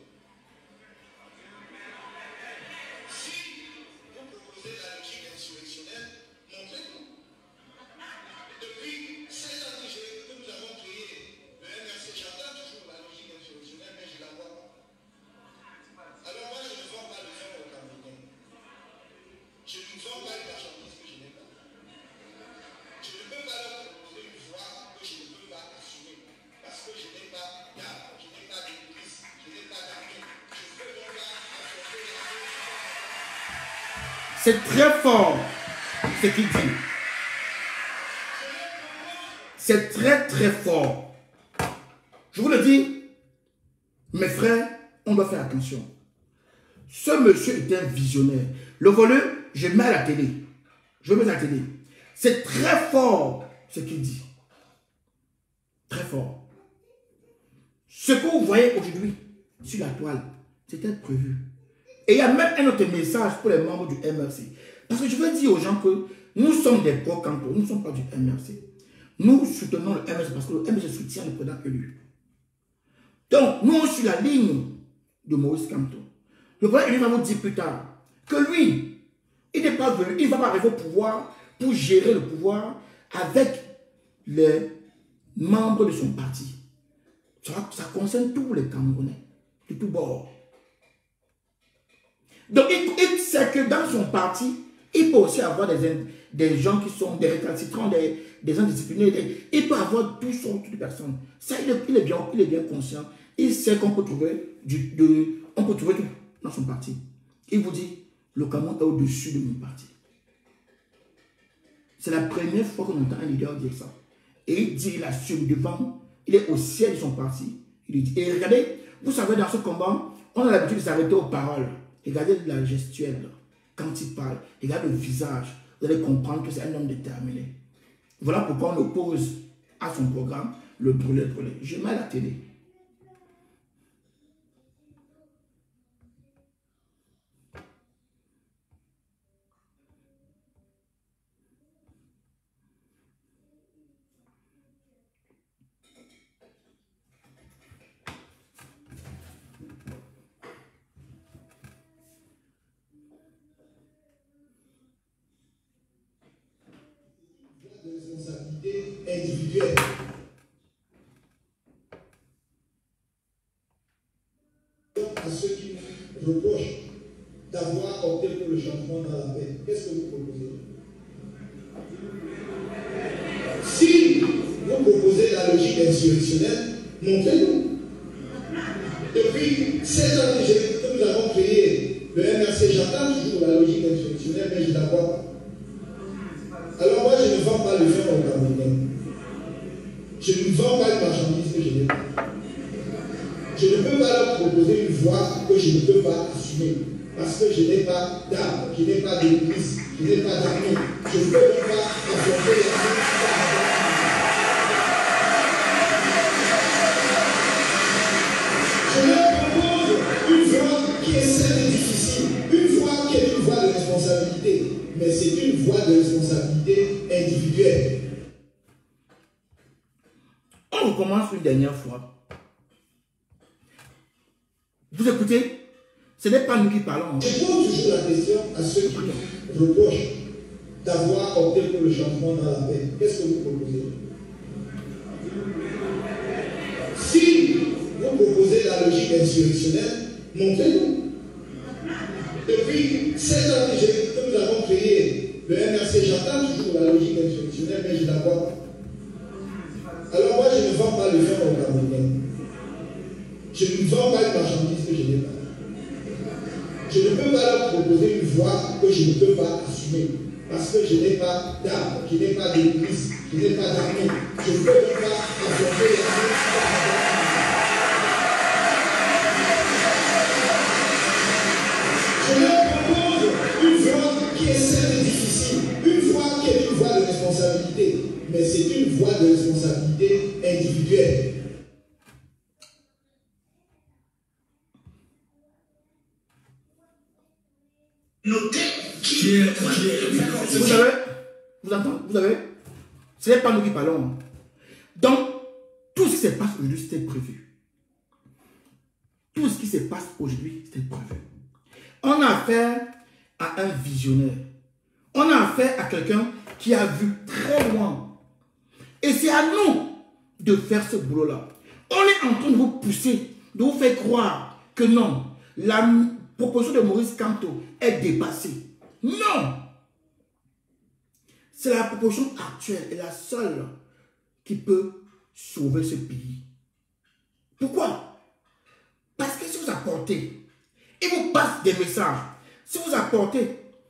Si vous proposez la logique insurrectionnelle, montrez-nous. Depuis 16 ans que nous avons C'est très fort ce qu'il dit. C'est très très fort. Je vous le dis, mes frères, on doit faire attention. Ce monsieur est un visionnaire. Le voleur, je mets à la télé. Je mets à la télé. C'est très fort ce qu'il dit. Très fort. Ce que vous voyez aujourd'hui sur la toile, c'était prévu. Et il y a même un autre message pour les membres du MRC. Parce que je veux dire aux gens que nous sommes des pro-Camto, nous ne sommes pas du MRC. Nous soutenons le MRC parce que le MRC soutient le président élu. Donc, nous, on suit la ligne de Maurice Kamto. Le président élu va vous dire plus tard que lui, il n'est pas venu, il ne va pas arriver au pouvoir pour gérer le pouvoir avec les membres de son parti. Ça concerne tous les Camerounais, de tous bords. Donc, il sait que dans son parti, il peut aussi avoir des gens qui sont des récalcitrants, des indisciplinés. Il peut avoir toutes sortes de personnes. Ça, il est bien conscient. Il sait qu'on peut trouver on peut trouver tout dans son parti. Il vous dit, le Cameroun est au-dessus de mon parti. C'est la première fois qu'on entend un leader dire ça. Et il dit, il assume devant, il est au ciel de son parti. Il dit, et regardez, vous savez, dans ce combat, on a l'habitude de s'arrêter aux paroles. Regardez la gestuelle, quand il parle, regardez le visage, vous allez comprendre que c'est un homme déterminé. Voilà pourquoi on oppose à son programme le brûler. Je mets la télé. Responsabilité individuelle. À ceux qui reprochent d'avoir opté pour le changement dans la paix, qu'est-ce que vous proposez? Si vous proposez la logique insurrectionnelle, montrez-nous. Depuis 16 ans que nous avons créé le MRC, j'entends toujours la logique insurrectionnelle, mais je ne la vois pas. Alors moi, je ne vends pas le vin au Camerounais. Je ne vends pas une marchandise que je n'ai pas. Je ne peux pas leur proposer une voie que je ne peux pas assumer. Parce que je n'ai pas d'armes, je n'ai pas d'église, je n'ai pas d'armée. Je ne peux même pas affronter la vie. Je leur propose une voie qui est celle et difficile. Une voie qui est une voie de responsabilité. Mais c'est une voie de responsabilité individuelle. On recommence une dernière fois. Vous écoutez? Ce n'est pas nous qui parlons. Je pose toujours la question à ceux qui reprochent d'avoir opté pour le changement dans la paix. Qu'est-ce que vous proposez? Si vous proposez la logique insurrectionnelle, montrez-nous. Depuis 16 ans que nous avons créé le MRC, j'entends toujours la logique insurrectionnelle, mais je ne la vois pas. Alors moi, je ne vends pas le vin au Camerounais. Je ne vends pas une marchandise que je n'ai pas. Je ne peux pas leur proposer une voie que je ne peux pas assumer. Parce que je n'ai pas d'armes, je n'ai pas d'église, je n'ai pas d'armée. Je ne peux même pas affronter la vie. Je leur propose une voie qui est celle et difficile. Une voie qui est une voie de responsabilité. Mais c'est une voie de responsabilité individuelle. Vous savez, vous entendez, vous avez, ce n'est pas nous qui parlons. Donc, tout ce qui se passe aujourd'hui, c'était prévu. Tout ce qui se passe aujourd'hui, c'était prévu. On a affaire à un visionnaire. On a affaire à quelqu'un qui a vu très loin. Et c'est à nous de faire ce boulot-là. On est en train de vous pousser, de vous faire croire que non, la proposition de Maurice Kamto est dépassée. Non! C'est la proposition actuelle et la seule qui peut sauver ce pays. Pourquoi? Parce que si vous apportez, il vous passe des messages. Si vous apportez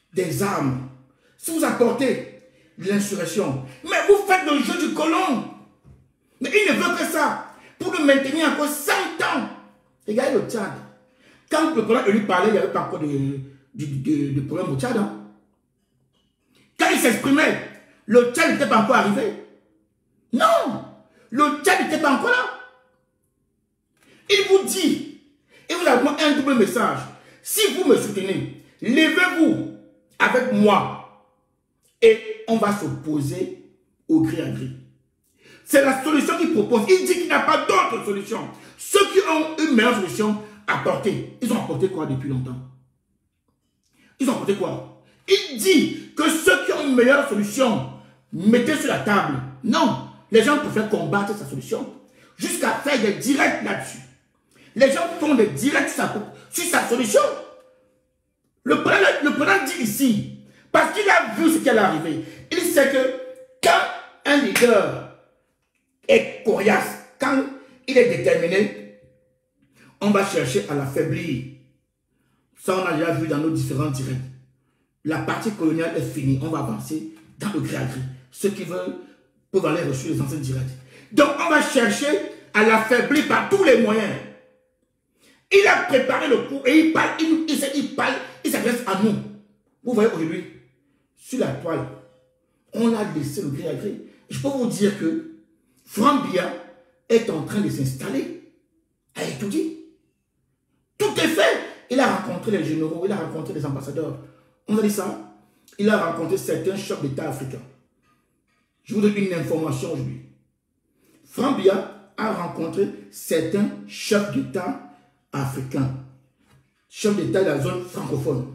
des armes, si vous apportez l'insurrection, mais vous faites le jeu du colon. Mais il ne veut que ça, pour le maintenir encore 100 ans. Regardez le Tchad. Quand le colon lui parlait, il n'y avait pas encore de problème au Tchad. Hein. Quand il s'exprimait, le Tchad n'était pas encore arrivé. Non, le Tchad n'était pas encore là. Il vous dit, et vous avez un double message. Si vous me soutenez, levez-vous avec moi et on va s'opposer au gré à gré. C'est la solution qu'il propose. Il dit qu'il n'y a pas d'autre solution. Ceux qui ont une meilleure solution apportée, ils ont apporté quoi depuis longtemps? Ils ont apporté quoi? Il dit que ceux qui ont une meilleure solution, mettez sur la table. Non, les gens préfèrent combattre sa solution jusqu'à faire des directs là-dessus. Les gens font des directs sur sa solution. Le président dit ici, parce qu'il a vu ce qui allait arriver, il sait que quand un leader est coriace, quand il est déterminé, on va chercher à l'affaiblir. Ça, on a déjà vu dans nos différents directs. La partie coloniale est finie, on va avancer dans le gré à gré. Ceux qui veulent peuvent aller reçu les anciens directs. Donc, on va chercher à l'affaiblir par tous les moyens. Il a préparé le coup et il parle, il s'adresse à nous. Vous voyez aujourd'hui, sur la toile, on a laissé le gré à gré. Je peux vous dire que Franck Biya est en train de s'installer à étudier. Tout est fait. Il a rencontré les généraux, il a rencontré les ambassadeurs. On a dit ça. Il a rencontré certains chefs d'État africains. Je vous donne une information aujourd'hui. Franck Biya a rencontré certains chefs d'État africains. Chefs d'État de la zone francophone.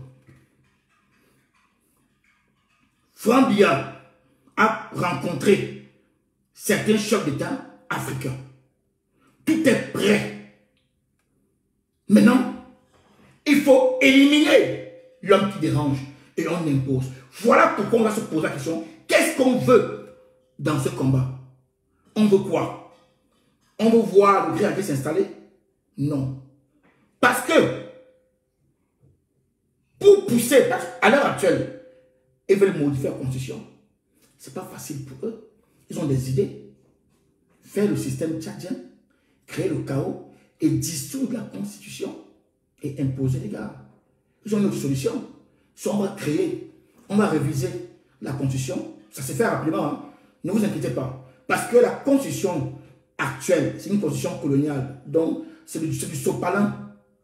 Franck Biya a rencontré certains chefs d'État africains. Tout est prêt. Maintenant, il faut éliminer l'homme qui dérange et on impose. Voilà pourquoi on va se poser la question, qu'est-ce qu'on veut dans ce combat? On veut quoi? On veut voir le gré à gré s'installer? Non. Parce que, pour pousser, à l'heure actuelle, ils veulent modifier la constitution. Ce n'est pas facile pour eux. Ils ont des idées. Faire le système tchadien, créer le chaos et dissoudre la constitution et imposer les gars. Ils ont une autre solution. Soit on va créer, on va réviser la constitution. Ça se fait rapidement. Hein. Ne vous inquiétez pas. Parce que la constitution actuelle, c'est une constitution coloniale. Donc, c'est du sopalin.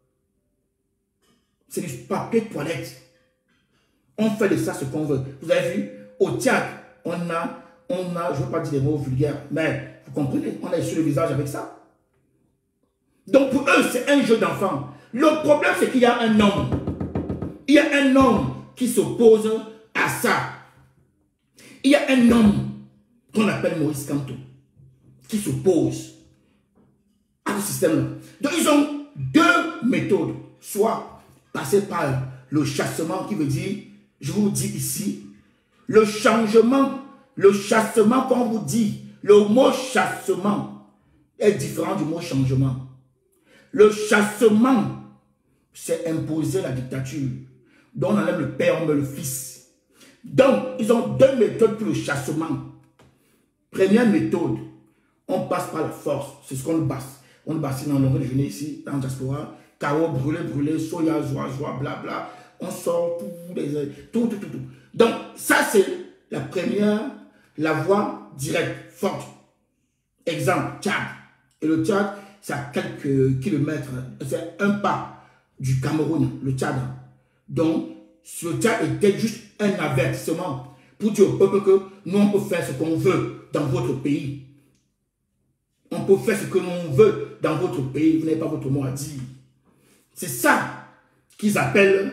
C'est du papier toilette. On fait de ça ce qu'on veut. Vous avez vu, au Tchad, on a, je ne veux pas dire des mots vulgaires, mais vous comprenez, on a sur le visage avec ça. Donc pour eux, c'est un jeu d'enfant. Le problème, c'est qu'il y a un homme. Il y a un homme qui s'oppose à ça. Il y a un homme qu'on appelle Maurice Kamto qui s'oppose à ce système-là. Donc ils ont deux méthodes. Soit passer par le chassement qui veut dire, je vous dis ici, le changement, le chassement qu'on vous dit, le mot chassement est différent du mot changement. Le chassement, c'est imposer la dictature. Donc on enlève le père, on met le fils. Donc ils ont deux méthodes pour le chassement. Première méthode, on passe par la force, c'est ce qu'on passe. On bassine dans le déjeuner ici, dans la diaspora, chaos, brûlé, soya, joie, blabla. On sort tout. Donc, ça, c'est la première, la voie directe, forte. Exemple, Tchad. Et le Tchad, c'est à quelques kilomètres, c'est un pas du Cameroun, le Tchad. Donc, le Tchad était juste un avertissement pour dire au peuple que nous, on peut faire ce qu'on veut dans votre pays. On peut faire ce que l'on veut dans votre pays. Vous n'avez pas votre mot à dire. C'est ça qu'ils appellent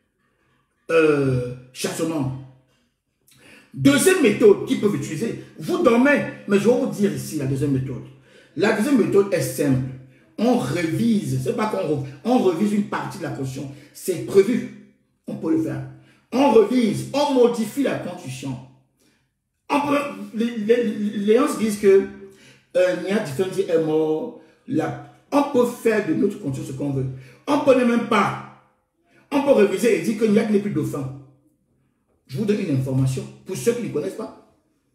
chassement. Deuxième méthode qu'ils peuvent utiliser. Vous dormez, mais je vais vous dire ici la deuxième méthode. La deuxième méthode est simple. On révise. C'est pas on révise une partie de la constitution. C'est prévu. On peut le faire. On révise. On modifie la constitution. Les gens disent que Nia Diffendi est mort. On peut faire de notre constitution ce qu'on veut. On ne peut même pas. On peut réviser et dire qu'il n'y a plus de dauphin. Je vous donne une information pour ceux qui ne connaissent pas.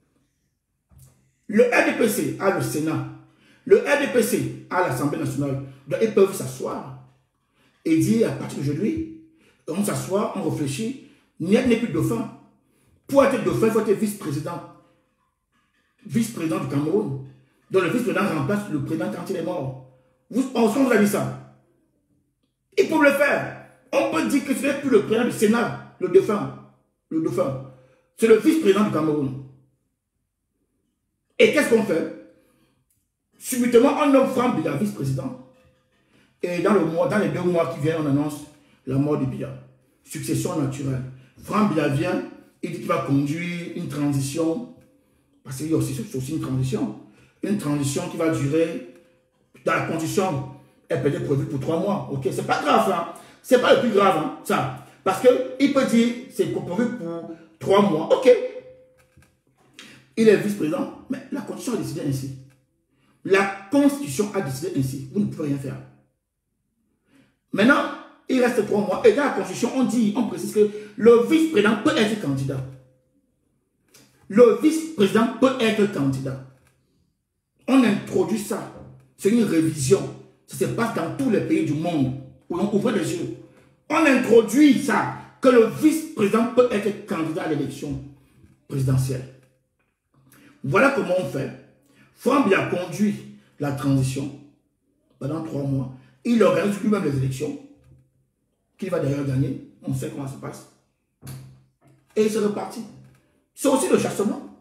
Le RDPC a le Sénat. Le RDPC a l'Assemblée nationale. Donc, ils peuvent s'asseoir et dire à partir d'aujourd'hui, on s'assoit, on réfléchit. Il n'y a plus de dauphin. Pour être dauphin, il faut être vice-président. Vice-président du Cameroun. Donc, le vice-président remplace le président quand il est mort. On vous a dit ça. Ils peuvent le faire. On peut dire que ce n'est plus le président du Sénat, le dauphin. Le dauphin. C'est le vice-président du Cameroun. Et qu'est-ce qu'on fait? Subitement, on nomme Franck Biya vice-président. Et dans les 2 mois qui viennent, on annonce la mort de Biya. Succession naturelle. Franck Biya vient, il dit qu'il va conduire une transition. Parce qu'il y a aussi une transition. Une transition qui va durer, dans la condition, elle peut être prévue pour 3 mois. Ok, c'est pas grave, hein. C'est pas le plus grave, hein, ça. Parce qu'il peut dire, c'est prévu pour 3 mois. Ok. Il est vice-président, mais la Constitution a décidé ainsi. La Constitution a décidé ainsi. Vous ne pouvez rien faire. Maintenant, il reste 3 mois. Et dans la Constitution, on précise que le vice-président peut être candidat. Le vice-président peut être candidat. On introduit ça. C'est une révision. Ça se passe dans tous les pays du monde où on ouvre les yeux. On introduit ça, que le vice-président peut être candidat à l'élection présidentielle. Voilà comment on fait. Franck Biya conduit la transition pendant 3 mois. Il organise lui-même les élections, qu'il va d'ailleurs gagner. On sait comment ça se passe. Et il se repartit. C'est aussi le chassement.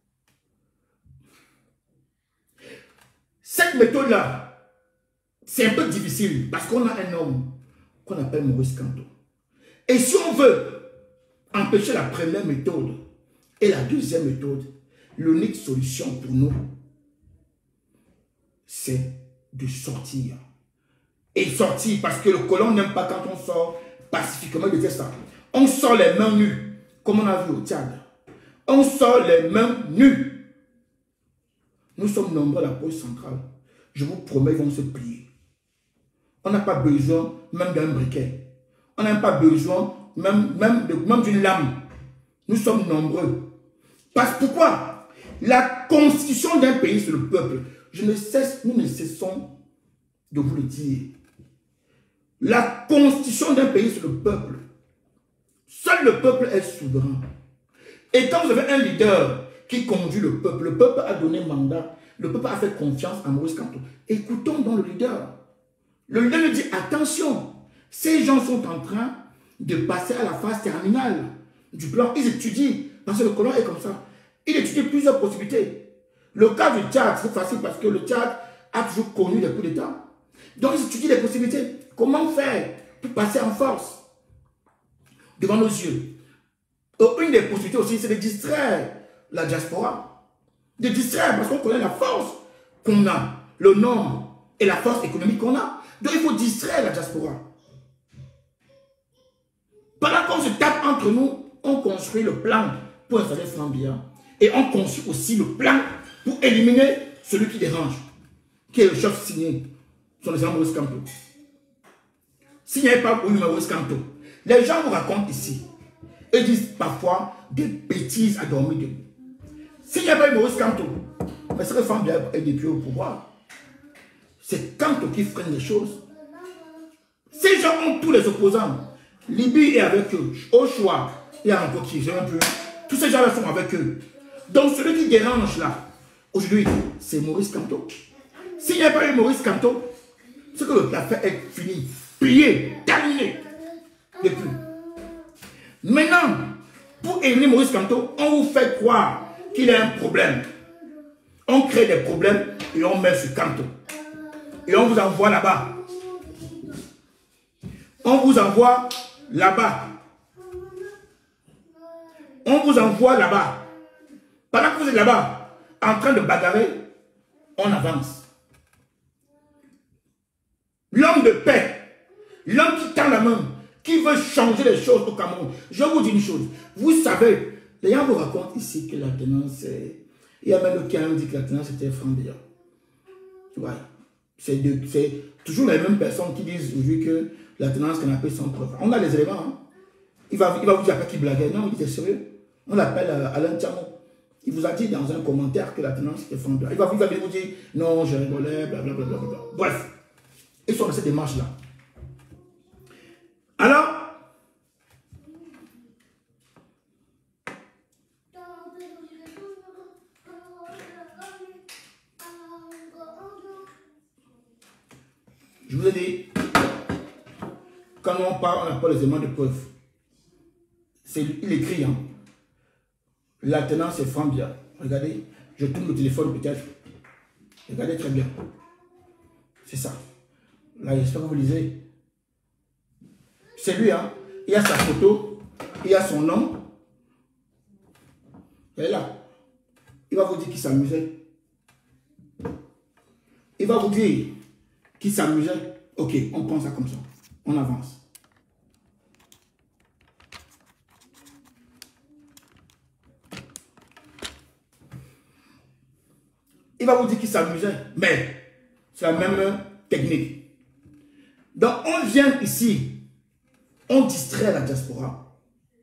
Cette méthode-là, c'est un peu difficile parce qu'on a un homme qu'on appelle Maurice Kamto. Et si on veut empêcher la première méthode et la deuxième méthode, l'unique solution pour nous, c'est de sortir. Et sortir parce que le colon n'aime pas quand on sort pacifiquement de ça. On sort les mains nues, comme on a vu au Tchad. On sort les mains nues. Nous sommes nombreux à la police centrale. Je vous promets, ils vont se plier. On n'a pas besoin même d'un briquet. On n'a pas besoin même d'une lame. Nous sommes nombreux. Parce pourquoi? La constitution d'un pays, c'est le peuple. Nous ne cessons de vous le dire. La constitution d'un pays, c'est le peuple. Seul le peuple est souverain. Et quand vous avez un leader qui conduit le peuple a donné mandat, le peuple a fait confiance à Maurice Kamto. Écoutons donc le leader. Le leader nous dit, attention, ces gens sont en train de passer à la phase terminale du plan. Ils étudient, parce que le colon est comme ça. Il étudie plusieurs possibilités. Le cas du Tchad, c'est facile parce que le Tchad a toujours connu des coups d'État. Donc ils étudient les possibilités. Comment faire pour passer en force devant nos yeux? Une des possibilités aussi, c'est de distraire la diaspora. De distraire parce qu'on connaît la force qu'on a, le nombre et la force économique qu'on a. Donc il faut distraire la diaspora. Pendant qu'on se tape entre nous, on construit le plan pour installer Franck Biya. Et on construit aussi le plan pour éliminer celui qui dérange, qui est le chef signé, son exemple Maurice Kamto. S'il n'y avait pas eu Maurice Kamto, les gens vous racontent ici, et disent parfois des bêtises à dormir debout. S'il n'y avait pas eu Maurice Kamto, mais ce que Franck Biya est depuis au pouvoir. C'est Kamto qui freine les choses. Ces gens ont tous les opposants. Libye est avec eux. Au choix, il y a encore qui, j'ai un peu. Tous ces gens-là sont avec eux. Donc celui qui dérange là, aujourd'hui, c'est Maurice Kamto. S'il n'y a pas eu Maurice Kamto, c'est que l'affaire est finie, pliée, terminée. Depuis. Maintenant, pour éliminer Maurice Kamto, on vous fait croire qu'il y a un problème. On crée des problèmes et on met sur Kamto. Et on vous envoie là-bas. On vous envoie là-bas. On vous envoie là-bas. Pendant que vous êtes là-bas, en train de bagarrer, on avance. L'homme de paix, l'homme qui tend la main, qui veut changer les choses au Cameroun. Je vous dis une chose. Vous savez, les gens vous racontent ici que la tenance, c'est... Il y a même qui a dit que la tenance était Franck Biya. Ouais. C'est toujours les mêmes personnes qui disent aujourd'hui que la tenance canapé sans preuve. On a les éléments. Hein? Il va vous dire après qu'il blaguait. Non, il était sérieux. On l'appelle Alain Tiamo. Il vous a dit dans un commentaire que la tenance est fondée. Il va venir vous dire non, je rigolais, blablabla. Bref, ils sont dans cette démarche-là. Alors, je vous ai dit, quand on parle, on n'a pas les éléments de preuve. Il écrit, hein. La tenance est Frambia. Regardez, je tourne le téléphone peut-être. Regardez très bien. C'est ça. Là, j'espère que vous lisez. C'est lui, hein. Il a sa photo, il a son nom. Il est là. Il va vous dire qu'il s'amusait. Il va vous dire qu'il s'amusait. Ok, on prend ça comme ça. On avance. Il va vous dire qu'il s'amusait, mais c'est la même technique. Donc, on vient ici, on distrait la diaspora.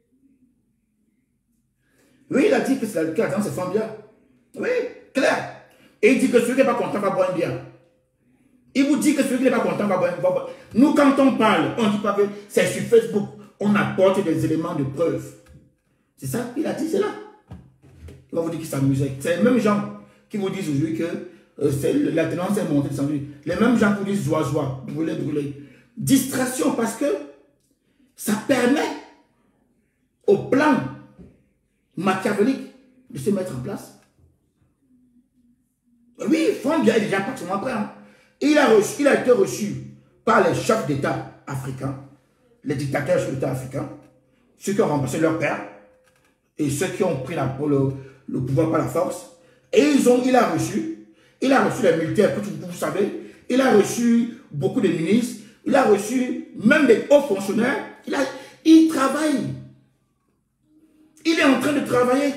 Oui, il a dit que c'est la tendance, c'est Frambia. Oui, clair. Et il dit que celui qui n'est pas content va boire une bière. Il vous dit que celui qui n'est pas content va boire une bière. Nous, quand on parle, on ne dit pas que c'est sur Facebook. On apporte des éléments de preuve. C'est ça qu'il a dit, c'est là. Il va vous dire qu'il s'amusait. C'est les mêmes gens qui vous disent aujourd'hui que la tendance est montée, descendue. Les mêmes gens qui vous disent joie, brûler. Distraction parce que ça permet au plan machiavélique de se mettre en place. Oui, Frambia est déjà pratiquement prêt. Hein. Il a été reçu par les chefs d'État africains, les dictateurs chefs d'État africains, ceux qui ont remplacé leur père et ceux qui ont pris le pouvoir par la force. Et il a reçu les militaires, vous savez, il a reçu beaucoup de ministres, il a reçu même des hauts fonctionnaires, il travaille. Il est en train de travailler.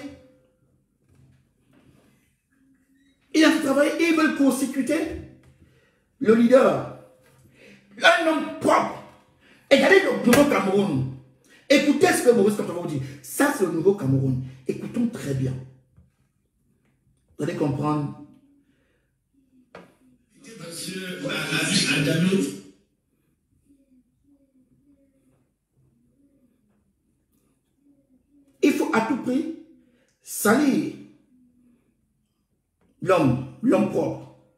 Il est en train de travailler et ils veulent consécuter le leader. Un homme propre. Regardez le nouveau Cameroun. Écoutez ce que Maurice Kamto va vous dire. Ça, c'est le nouveau Cameroun. Écoutons très bien. Vous allez comprendre. Il faut à tout prix salir l'homme propre.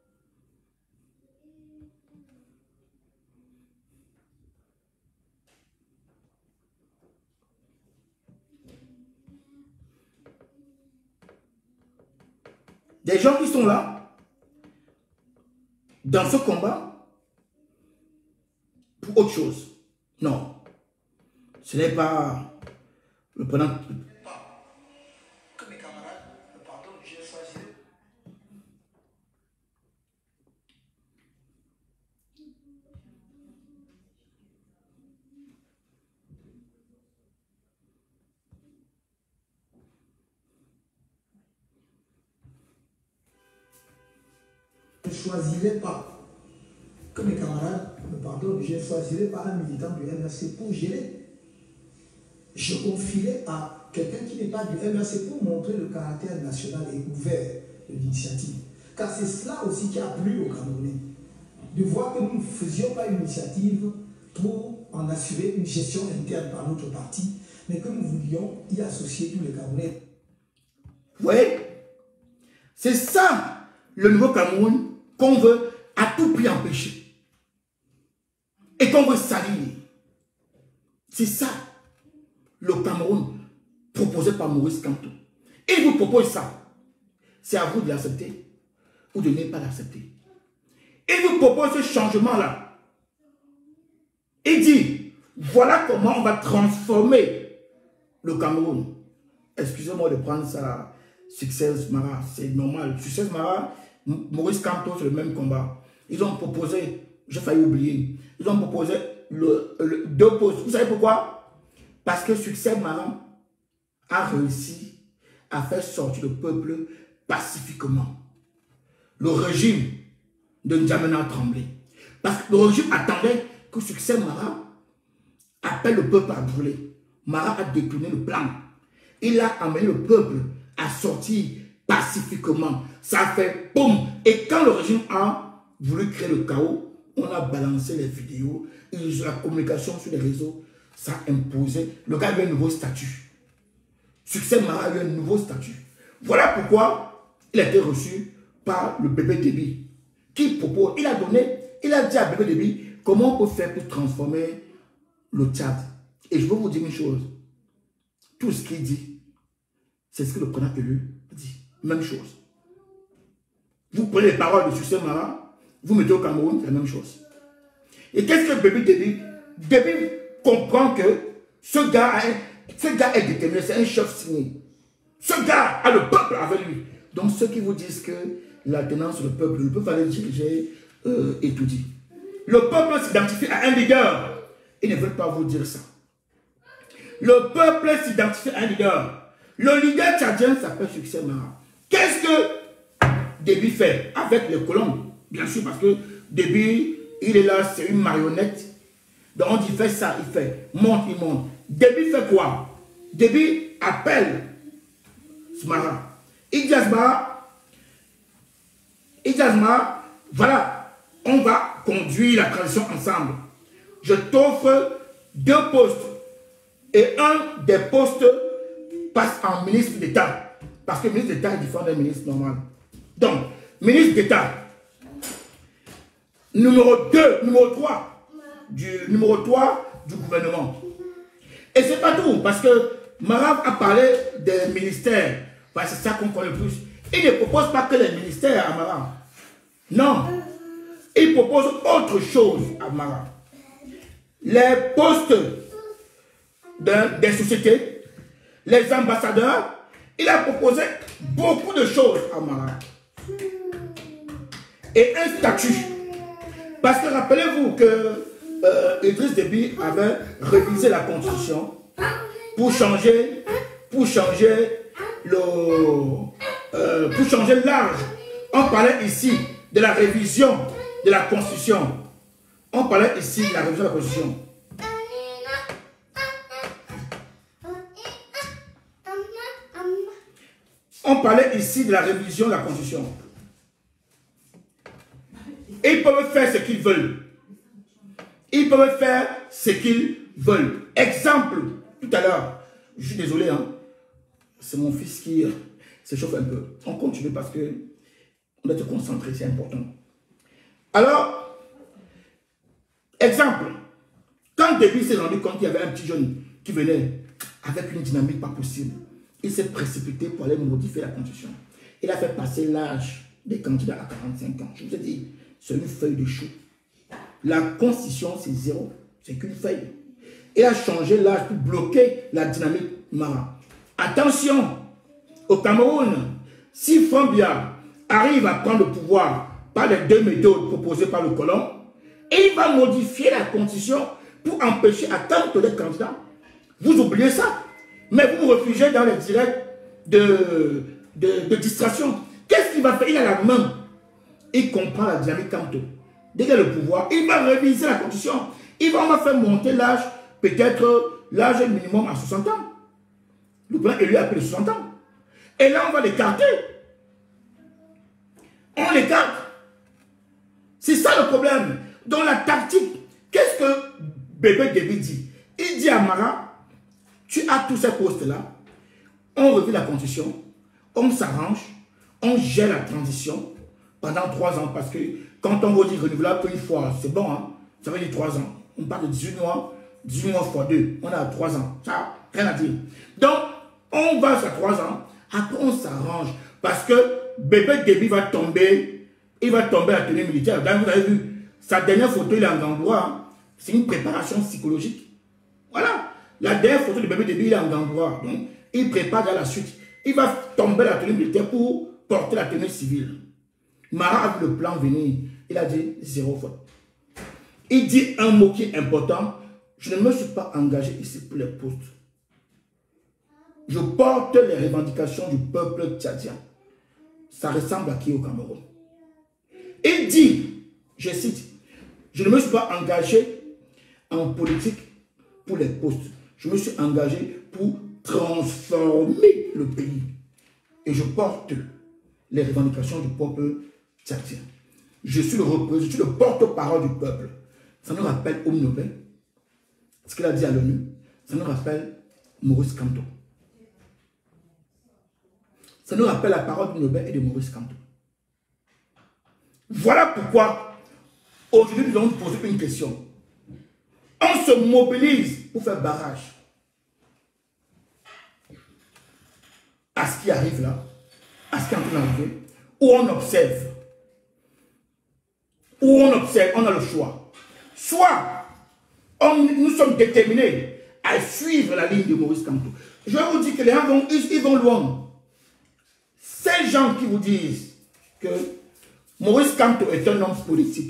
Des gens qui sont là, dans ce combat, pour autre chose. Non. Ce n'est pas le président. Que mes camarades me pardonnent, j'ai choisi. Je ne choisirai pas, que mes camarades me pardonnent, je ne choisirai pas un militant du MRC pour gérer. Je confierai à quelqu'un qui n'est pas du MRC pour montrer le caractère national et ouvert de l'initiative. Car c'est cela aussi qui a plu aux Camerounais. De voir que nous ne faisions pas une initiative pour en assurer une gestion interne par notre parti, mais que nous voulions y associer tous les Camerounais. Oui, c'est ça le nouveau Cameroun qu'on veut à tout prix empêcher et qu'on veut salir. C'est ça le Cameroun proposé par Maurice Kamto. Il vous propose ça. C'est à vous de l'accepter ou de ne pas l'accepter. Il vous propose ce changement-là. Il dit, voilà comment on va transformer le Cameroun. Excusez-moi de prendre ça, Success Mara, c'est normal. Success Mara, Maurice Kamto, c'est le même combat. Ils ont proposé, j'ai failli oublier, ils ont proposé deux postes. Vous savez pourquoi? Parce que Success Mara a réussi à faire sortir le peuple pacifiquement. Le régime de N'Djamena a tremblé. Parce que le régime attendait que Success Mara appelle le peuple à brûler. Mara a détourné le plan. Il a amené le peuple à sortir pacifiquement. Ça a fait boum. Et quand le régime a voulu créer le chaos, on a balancé les vidéos, la communication sur les réseaux, ça a imposé. Le gars a eu un nouveau statut. Succès Mara a eu un nouveau statut. Voilà pourquoi il a été reçu par le bébé Déby, qui propose, il a dit à bébé Déby comment on peut faire pour transformer le Tchad. Et je veux vous dire une chose, tout ce qu'il dit, c'est ce que le président élu dit. Même chose. Vous prenez les paroles de Succès Mara, vous mettez au Cameroun, c'est la même chose. Et qu'est-ce que bébé Déby? Déby comprend que ce gars est déterminé, c'est un chef signé. Ce gars a le peuple avec lui. Donc ceux qui vous disent que la tenance le peuple ne peut pas les diriger et tout dit. Le peuple s'identifie à un leader. Ils ne veulent pas vous dire ça. Le peuple s'identifie à un leader. Le leader tchadien s'appelle Succès Mara. Qu'est-ce que Déby fait avec les colons? Bien sûr, parce que Déby, il est là, c'est une marionnette. Donc on dit fait ça, il fait. Monte, il monte. Déby fait quoi? Déby appelle Mara. Il dit à Mara, voilà, on va conduire la transition ensemble. Je t'offre 2 postes. Et un des postes passe en ministre d'État. Parce que le ministre d'État est différent d'un ministre normal. Donc, ministre d'État. Numéro 3 du gouvernement. Et c'est pas tout, parce que Mara a parlé des ministères. Parce que c'est ça qu'on connaît le plus. Il ne propose pas que les ministères à Mara. Non. Il propose autre chose à Mara. Les postes des sociétés, les ambassadeurs, il a proposé beaucoup de choses à Mara. Et un statut. Parce que rappelez-vous que Idriss Déby avait révisé la constitution pour changer l'âge. On parlait ici de la révision de la constitution. On parlait ici de la révision de la constitution. On parlait ici de la révision de la constitution. Ils peuvent faire ce qu'ils veulent. Ils peuvent faire ce qu'ils veulent. Exemple, tout à l'heure, je suis désolé, hein, c'est mon fils qui s'échauffe un peu. On continue parce que on doit se concentrer, c'est important. Alors, exemple, quand Déby s'est rendu compte qu'il y avait un petit jeune qui venait avec une dynamique pas possible, il s'est précipité pour aller modifier la constitution. Il a fait passer l'âge des candidats à 45 ans. Je vous ai dit, c'est une feuille de chou. La constitution, c'est 0. C'est qu'une feuille. Il a changé l'âge pour bloquer la dynamique Mara. Attention, au Cameroun, si Fambia arrive à prendre le pouvoir par les 2 méthodes proposées par le colon, il va modifier la constitution pour empêcher à tant de candidats. Vous oubliez ça. Mais vous vous réfugiez dans les directs de distraction. Qu'est-ce qu'il va faire? Il a la main. Il comprend la dynamique Kanto. Dès qu'il a le pouvoir, il va réviser la constitution. On va faire monter l'âge, peut-être l'âge minimum à 60 ans. Le plan élu a appelé 60 ans. Et là, on va l'écarter. On l'écarte. C'est ça le problème. Dans la tactique, qu'est-ce que bébé Déby dit? Il dit à Mara, tu as tous ces postes-là, on revit la constitution, on s'arrange, on gère la transition pendant 3 ans, parce que quand on redit renouvelable une fois, c'est bon, hein? Ça veut dire 3 ans. On parle de 18 mois fois 2, on a 3 ans. Ça, rien à dire. Donc, on va sur 3 ans, après on s'arrange, parce que bébé Déby va tomber, il va tomber à la tenue militaire. Là, vous avez vu, sa dernière photo, il est en Gandoua, hein? C'est une préparation psychologique. Voilà. La dernière photo de bébé Déby, il est en Gandoua. Donc, il prépare à la suite. Il va tomber à la tenue militaire pour porter la tenue civile. Mara a vu le plan venir. Il a dit 0 faute. Il dit un mot qui est important. Je ne me suis pas engagé ici pour les postes. Je porte les revendications du peuple tchadien. Ça ressemble à qui au Cameroun? Il dit, je cite, je ne me suis pas engagé en politique pour les postes. Je me suis engagé pour transformer le pays. Et je porte les revendications du peuple tchadien. Je suis le porte-parole du peuple. Ça nous rappelle Omnobé, ce qu'il a dit à l'ONU. Ça nous rappelle Maurice Kamto. Ça nous rappelle la parole d'Omnobé et de Maurice Kamto. Voilà pourquoi, aujourd'hui, nous allons poser une question. On se mobilise pour faire barrage à ce qui arrive là, à ce qui est en train d'arriver, où on observe, on a le choix. Soit nous sommes déterminés à suivre la ligne de Maurice Kamto. Je vais vous dire que les gens ils vont loin. Ces gens qui vous disent que Maurice Kamto est un homme politique.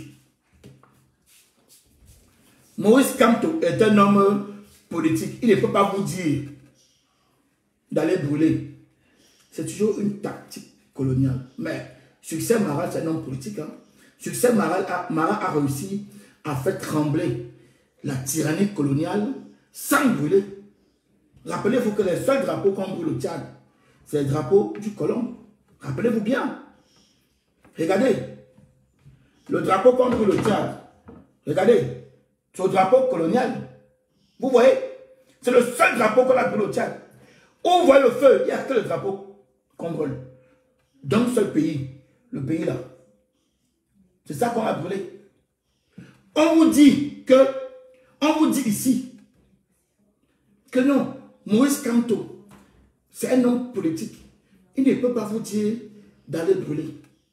Maurice Kamto est un homme politique. Il ne peut pas vous dire d'aller brûler. C'est toujours une tactique coloniale. Mais Succès Maral, c'est un homme politique. Hein? Succès Maral a réussi à faire trembler la tyrannie coloniale sans brûler. Rappelez-vous que les seuls drapeaux qu'on brûle au Tchad, c'est le drapeau du colon. Rappelez-vous bien. Regardez. Le drapeau qu'on brûle au Tchad. Regardez. C'est le drapeau colonial. Vous voyez? C'est le seul drapeau qu'on a brûlé au Tchad. Où vous voyez le feu, il n'y a que le drapeau qu'on brûle. D'un seul pays. Le pays là. C'est ça qu'on a brûlé. On vous dit ici que non, Maurice Kamto, c'est un homme politique. Il ne peut pas vous dire d'aller brûler.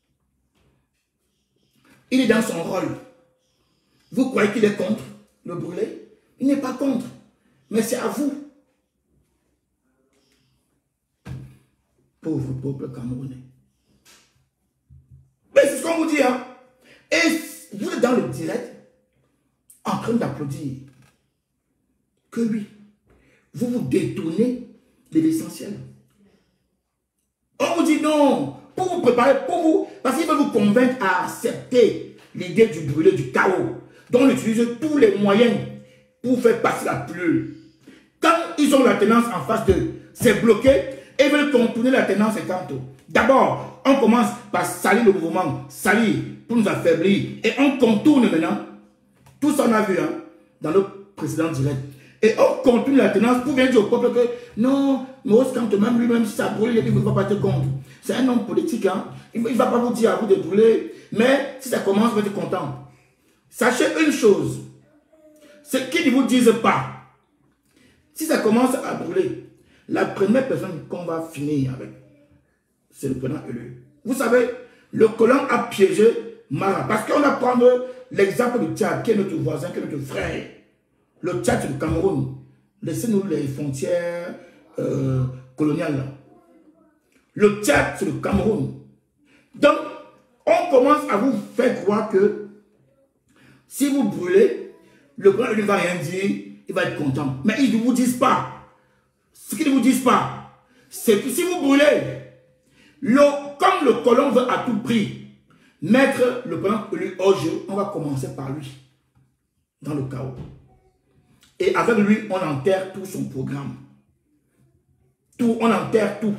Il est dans son rôle. Vous croyez qu'il est contre le brûler? Il n'est pas contre. Mais c'est à vous. Pauvre peuple camerounais. Mais c'est ce qu'on vous dit, hein. Et vous êtes dans le direct en train d'applaudir. Que oui, vous vous détournez de l'essentiel. On vous dit non, pour vous préparer, parce qu'il veut vous convaincre à accepter l'idée du brûler, du chaos. Donc on utilise tous les moyens pour faire passer la pluie. Quand ils ont la tenance en face d'eux, c'est bloqué et ils veulent contourner la tenance et Kamto. D'abord, on commence par salir le mouvement, salir pour nous affaiblir et on contourne maintenant. Tout ça on a vu hein, dans le précédent direct. Et on continue la tenance pour bien dire au peuple que non, Maurice Kamto, même lui-même, si ça brûle, il ne va pas te compte. C'est un homme politique, hein. Il ne va pas vous dire à vous de brûler, mais si ça commence, vous êtes content. Sachez une chose, ce qu'ils ne vous disent pas, si ça commence à brûler, la première personne qu'on va finir avec, c'est le président élu. Vous savez, le colon a piégé Mara, parce qu'on va prendre l'exemple du Tchad, qui est notre voisin, qui est notre frère. Le Tchad, c'est le Cameroun. Laissez-nous les frontières coloniales. Là. Le Tchad, c'est le Cameroun. Donc, on commence à vous faire croire que si vous brûlez, le président ne va rien dire, il va être content. Mais ils ne vous disent pas. Ce qu'ils ne vous disent pas, c'est que si vous brûlez, comme le colon veut à tout prix mettre le président élu au jeu, on va commencer par lui, dans le chaos. Et avec lui, on enterre tout son programme. On enterre tout.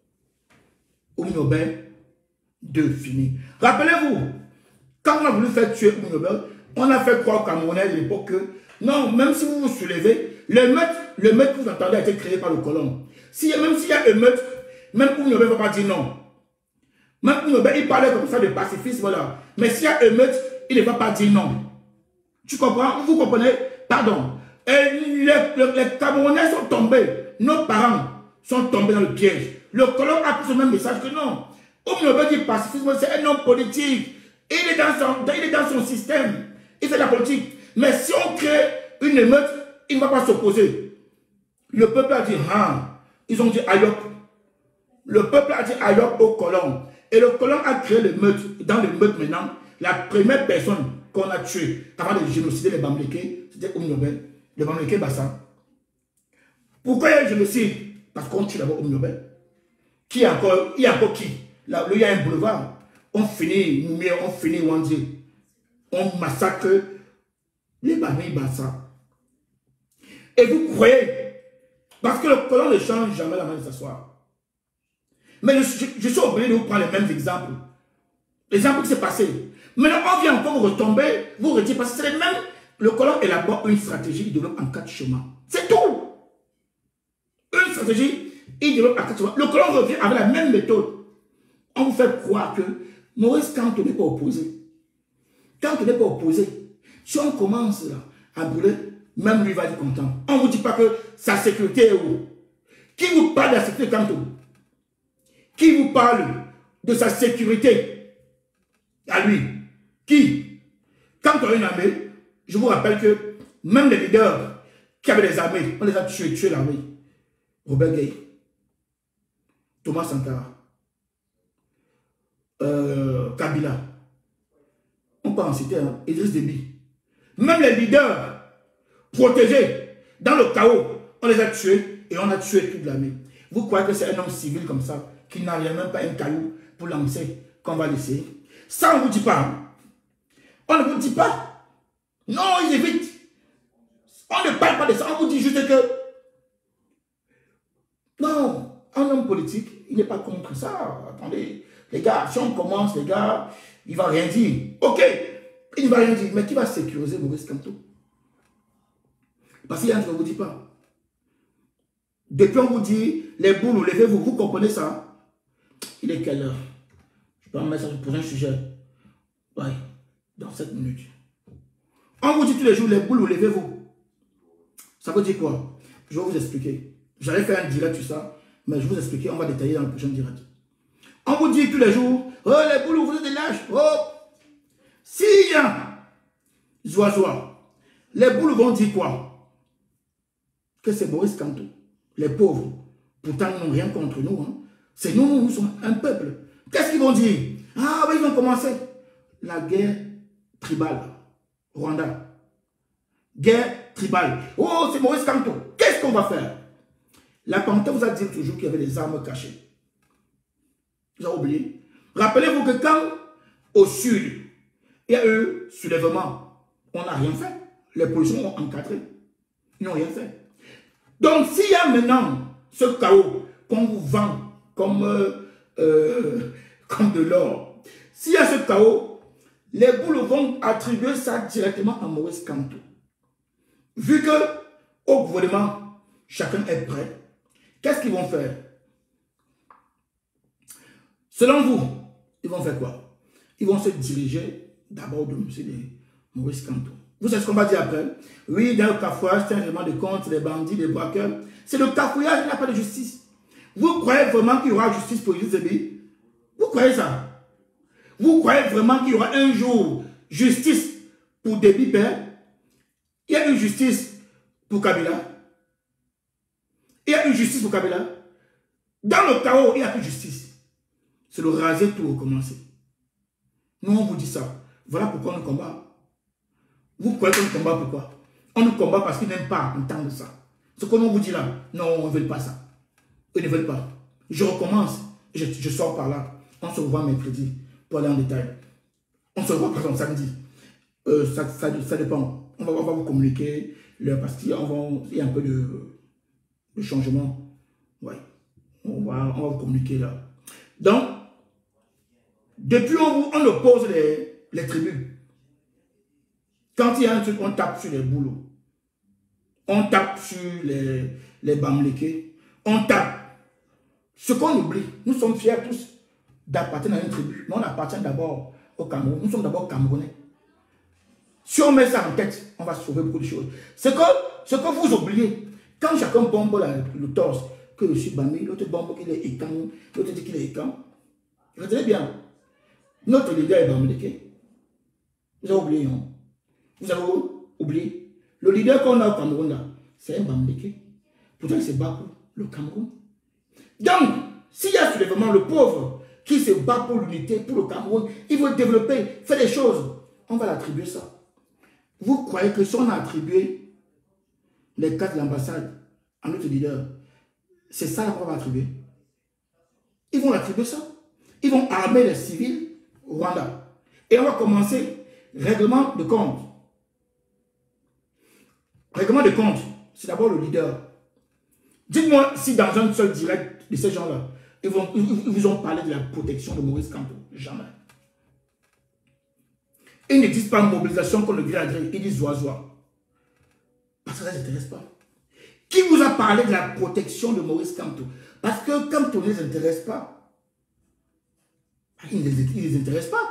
Oumnobel, de fini. Rappelez-vous, quand on a voulu faire tuer Oumnobel, on a fait croire aux Camerounais à l'époque que, non, même si vous vous soulevez, le meute que vous entendez a été créé par le colon. Même s'il y a émeute, même Oumnobel ne va pas dire non. Même Oumnobel, il parlait comme ça de pacifisme là. Mais s'il y a émeute, il ne va pas dire non. Tu comprends? Vous comprenez? Pardon. Et les Camerounais sont tombés. Nos parents sont tombés dans le piège. Le colon a pris ce même message que non. Oumnobel dit pacifisme, c'est un homme politique. Il est dans son système. Il fait la politique. Mais si on crée une émeute, il ne va pas s'opposer. Le peuple a dit, ah, ils ont dit Ayop. Le peuple a dit Ayop au colon. Et le colon a créé l'émeute. Dans l'émeute maintenant, la première personne qu'on a tuée avant de génocider les Bamlékés, c'était Oumnobel. Le Bamléké Bassa. Pourquoi il y a un génocide? Parce qu'on tue d'abord Oumnobel. Il y a encore qui? Là, il y a un boulevard. On finit Noumé, on finit Wandé. On massacre les Bamlékés Bassa. Et vous croyez, parce que le colon ne change jamais la manière de s'asseoir. Mais je suis obligé de vous prendre les mêmes exemples. L'exemple qui s'est passé. Maintenant, on vient encore vous retomber, vous retirer, parce que c'est les mêmes. Le colon élabore une stratégie, il développe en 4 chemins. C'est tout. Une stratégie, il développe en 4 chemins. Le colon revient avec la même méthode. On vous fait croire que Maurice Kamto n'est pas opposé. Kamto n'est pas opposé. Si on commence là, à brûler, même lui va être content. On ne vous dit pas que sa sécurité est où? Qui vous parle de la sécurité de Kamto? Qui vous parle de sa sécurité à lui? Qui? Quand on a une armée, je vous rappelle que même les leaders qui avaient des armées, on les a tués l'armée. Robert Gay, Thomas Sankara, Kabila, on peut en citer, hein, Idriss Déby. Même les leaders protégés dans le chaos, on les a tués et on a tué toute l'armée. Vous croyez que c'est un homme civil comme ça, qui n'a rien, même pas un caillou pour lancer, qu'on va laisser? Ça, on ne vous dit pas. Hein. On ne vous dit pas. Non, ils évitent. On ne parle pas de ça. On vous dit juste que... Non, un homme politique, il n'est pas contre ça. Attendez, les gars, si on commence, les gars, il ne va rien dire. Ok, il ne va rien dire. Mais qui va sécuriser Maurice Kamto? Parce qu'il y a un truc qu'on ne vous dit pas. Depuis on vous dit, les boules, levez-vous, vous comprenez ça? Il est quelle heure? Je peux en mettre ça pour un sujet. Ouais, dans 7 minutes. On vous dit tous les jours, les boules, levez-vous. Ça veut dire quoi? Je vais vous expliquer. J'allais faire un direct sur ça, mais je vais vous expliquer, on va détailler dans le prochain direct. On vous dit tous les jours, oh les boules, vous êtes des lâches. Oh, s'il y a Zoazoa, les boules vont dire quoi? Que c'est Maurice Kamto. Les pauvres, pourtant ils n'ont rien contre nous. Hein. C'est nous, nous sommes un peuple. Qu'est-ce qu'ils vont dire? Ah oui, ils vont commencer. La guerre tribale. Rwanda. Guerre tribale. Oh, c'est Maurice Kamto. Qu'est-ce qu'on va faire? La Panthère vous a dit toujours qu'il y avait des armes cachées. Vous avez oublié? Rappelez-vous que quand, au sud, il y a eu soulèvement, on n'a rien fait. Les policiers ont encadré. Ils n'ont rien fait. Donc, s'il y a maintenant ce chaos qu'on vous vend comme de l'or, s'il y a ce chaos, les boules vont attribuer ça directement à Maurice Kamto. Vu que au gouvernement, chacun est prêt, qu'est-ce qu'ils vont faire? Selon vous, ils vont faire quoi? Ils vont se diriger d'abord de M. Maurice Kamto. Vous savez ce qu'on va dire après? Oui, dans le cafouillage, c'est un élément de compte, les bandits, les braqueurs. C'est le cafouillage, il n'y a pas de justice. Vous croyez vraiment qu'il y aura justice pour Idriss Déby? Vous croyez ça? Vous croyez vraiment qu'il y aura un jour justice pour Déby Père? Il y a une justice pour Kabila. Il y a une justice pour Kabila. Dans le chaos, il n'y a plus de justice. C'est le raser tout recommencer. Nous, on vous dit ça. Voilà pourquoi on combat. Vous croyez qu'on combat pourquoi? On nous combat parce qu'ils n'aiment pas entendre ça. Ce qu'on vous dit là, non, on ne veut pas ça. Ils ne veulent pas. Je recommence, je sors par là. On se revoit mercredi pour aller en détail. On se revoit par exemple samedi. Ça dépend. On va vous communiquer parce qu'il y a un peu de changement. Ouais. On va vous communiquer là. Donc, depuis on oppose les tribus. Quand il y a un truc, on tape sur les boulots. On tape sur les bamlékés. On tape. Ce qu'on oublie, nous sommes fiers tous d'appartenir à une tribu. Mais on appartient d'abord au Cameroun. Nous sommes d'abord Camerounais. Si on met ça en tête, on va sauver beaucoup de choses. Ce que vous oubliez, quand chacun bombe le torse, que je suis Bami, l'autre bombe qu'il est Ekan, l'autre dit qu'il est Ekan. Retenez bien. Notre leader est bamléké. Vous avez oublié, non? Vous avez oublié. Le leader qu'on a au Cameroun, là, c'est un Bamléké. Pourtant, il se bat pour le Cameroun. Donc, s'il y a soulèvement le pauvre qui se bat pour l'unité, pour le Cameroun, il veut développer, faire des choses, on va l'attribuer ça. Vous croyez que si on a attribué les cartes de l'ambassade à notre leader, c'est ça qu'on va attribuer? Ils vont l'attribuer ça. Ils vont armer les civils au Rwanda. Et on va commencer règlement de compte. Règlement de compte, c'est d'abord le leader. Dites-moi si dans un seul direct de ces gens-là, ils vous ont parlé de la protection de Maurice Kamto. Jamais. Ils ne disent pas mobilisation contre le gré à gré, ils disent zoa. Parce que ça ne les intéresse pas. Qui vous a parlé de la protection de Maurice Kamto? Parce que Kamto ne les intéresse pas. Il ne les intéresse pas.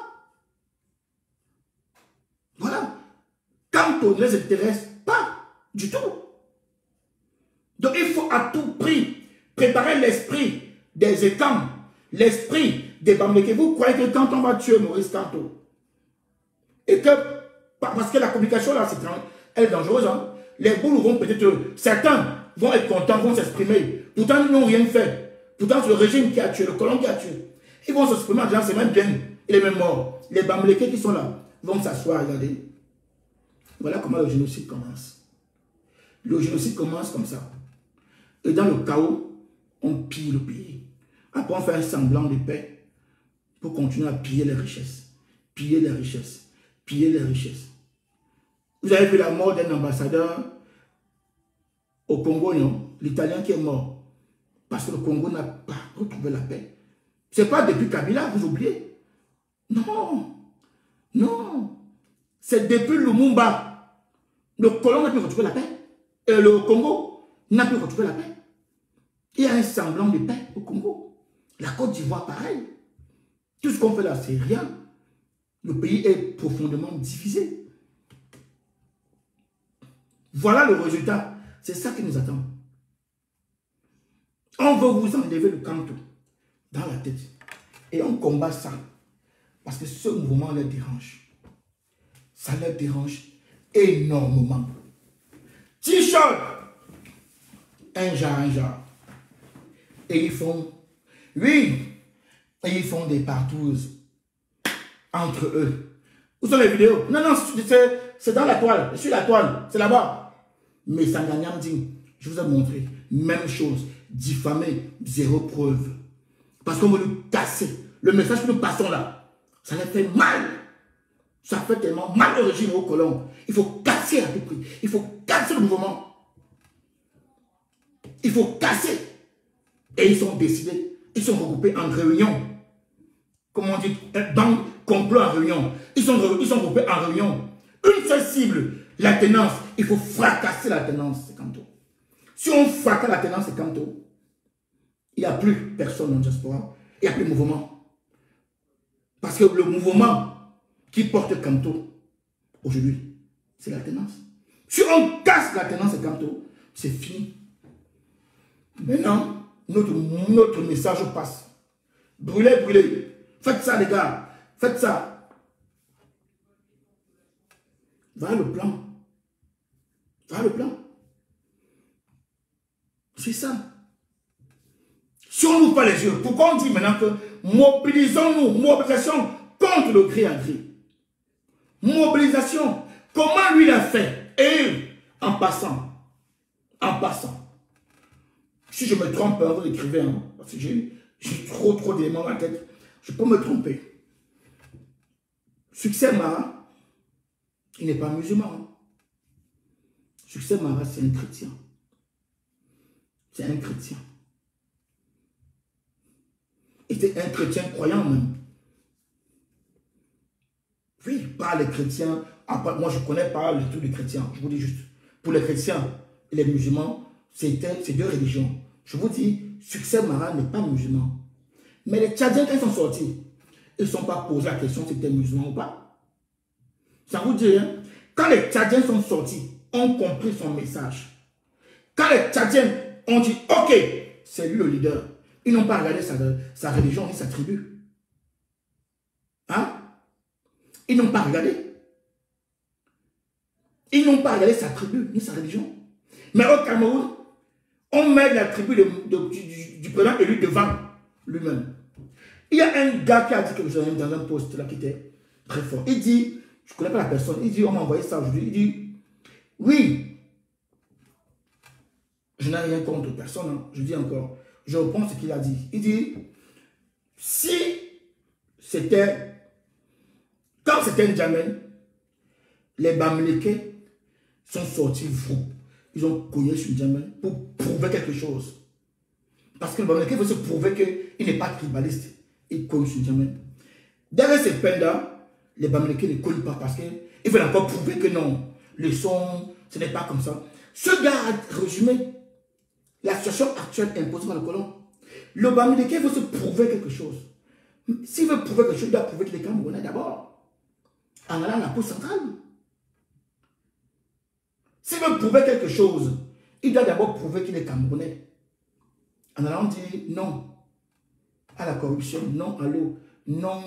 Voilà. Kamto ne les intéresse pas du tout. Donc il faut à tout prix préparer l'esprit des étangs, l'esprit des Bamileke. Vous croyez que quand on va tuer Maurice Kamto, et que, parce que la communication là, elle est dangereuse, hein? Les boules vont peut-être, certains vont être contents, vont s'exprimer. Pourtant, ils n'ont rien fait. Pourtant, c'est le régime qui a tué, le colon qui a tué. Ils vont s'exprimer en disant, c'est même bien, il est même mort. Les Bamileke qui sont là vont s'asseoir, regarder. Voilà comment le génocide commence. Le génocide commence comme ça. Et dans le chaos, on pille le pays. Après, on fait un semblant de paix pour continuer à piller les richesses. Piller les richesses. Piller les richesses. Vous avez vu la mort d'un ambassadeur au Congo, non? L'Italien qui est mort. Parce que le Congo n'a pas retrouvé la paix. Ce n'est pas depuis Kabila, vous oubliez. Non. Non. C'est depuis Lumumba. Le colon n'a pu retrouver la paix. Et le Congo n'a pu retrouver la paix. Il y a un semblant de paix au Congo. La Côte d'Ivoire, pareil. Tout ce qu'on fait là, c'est rien. Le pays est profondément divisé. Voilà le résultat. C'est ça qui nous attend. On veut vous enlever le Kamto dans la tête. Et on combat ça. Parce que ce mouvement les dérange. Ça les dérange énormément. T-shirt. Un genre. Et ils font, oui, et ils font des partouzes entre eux. Où sont les vidéos? Non, non, c'est dans la toile. Sur la toile, c'est là-bas. Mais Sanganyam dit, je vous ai montré, même chose, diffamé, zéro preuve. Parce qu'on veut nous casser. Le message que nous passons là, ça les fait mal. Ça fait tellement mal au régime, au colon. Il faut casser à tout prix. Il faut casser le mouvement. Il faut casser. Et ils sont décidés. Ils sont regroupés en réunion. Comment on dit? Dans complot en réunion. Ils sont regroupés en réunion. Une seule cible. La tenance. Il faut fracasser la tenance. C'est Kamto. Si on fracasse la tenance, c'est Kamto. Il n'y a plus personne en diaspora. Il n'y a plus de mouvement. Parce que le mouvement qui porte Kamto, aujourd'hui, c'est la tenance. Si on casse la tenance, c'est Kamto, c'est fini. Maintenant, notre message passe. Brûlez, brûlez. Faites ça, les gars. Faites ça. Voilà le plan. Voilà le plan. C'est ça. Si on n'ouvre pas les yeux, pourquoi on dit maintenant que mobilisons-nous, mobilisation contre le gré à gré? Mobilisation. Comment lui l'a fait? Et en passant. Si je me trompe, vous l'écrivez, hein, parce que j'ai trop d'éléments dans la tête. Je peux me tromper. Succès Mara, il n'est pas musulman. Succès Mara, c'est un chrétien. C'est un chrétien. Et c'est un chrétien croyant même. Oui, pas les chrétiens. Moi, je ne connais pas le tout des chrétiens. Je vous dis juste. Pour les chrétiens et les musulmans, c'est deux religions. Je vous dis, Succès Mara n'est pas musulman. Mais les Tchadiens, quand ils sont sortis, ils ne sont pas posé la question si c'était musulman ou pas. Ça vous dit rien? Quand les Tchadiens sont sortis, ont compris son message. Quand les Tchadiens ont dit, ok, c'est lui le leader. Ils n'ont pas regardé sa religion ni sa tribu. Hein? Ils n'ont pas regardé. Ils n'ont pas regardé sa tribu ni sa religion. Mais au Cameroun, on met la tribu du président élu devant lui-même. Il y a un gars qui a dit quelque chose dans un post là qui était très fort. Il dit, je ne connais pas la personne, il dit, on m'a envoyé ça aujourd'hui. Il dit, oui, je n'ai rien contre personne. Hein. Je dis encore, je reprends ce qu'il a dit. Il dit, si c'était, quand c'était un Djamène, les Bamileke sont sortis ils ont cogné sur N'Djamena pour prouver quelque chose. Parce que le Bamileke veut se prouver qu'il n'est pas tribaliste. Il cogne sur N'Djamena. Derrière ces peines-là, les Bamileke ne cognent pas parce qu'ils veulent encore prouver que non, le son, ce n'est pas comme ça. Ce gars a résumé la situation actuelle imposée par le colon. Le Bamileke veut se prouver quelque chose. S'il veut prouver quelque chose, il doit prouver qu'il est Camerounais d'abord. En allant à la pause centrale. S'il veut prouver quelque chose, il doit d'abord prouver qu'il est Camerounais. En allant dire non à la corruption, non à l'eau, non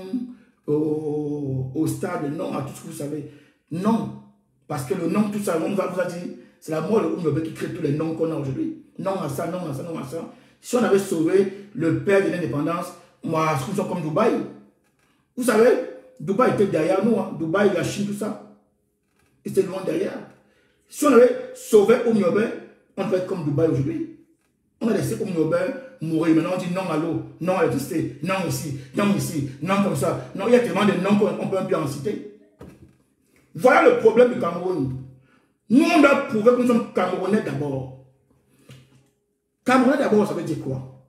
au stade, non à tout ce que vous savez. Non. Parce que le non, tout ça, on va vous dire, c'est la mort de Oumiobe qui crée tous les noms qu'on a aujourd'hui. Non à ça, non à ça, non à ça. Si on avait sauvé le père de l'indépendance, moi, je trouve ça comme Dubaï. Vous savez, Dubaï était derrière nous. Hein. Dubaï, la Chine, tout ça. C'était loin derrière. Si on avait sauvé Oumiobe, on devait être comme Dubaï aujourd'hui. On a laissé Oumiobe mourir. Maintenant, on dit non à l'eau, non à l'électricité, non ici, non comme ça. Non, il y a tellement de noms qu'on peut bien en citer. Voilà le problème du Cameroun. Nous, on doit prouver que nous sommes Camerounais d'abord. Camerounais d'abord, ça veut dire quoi?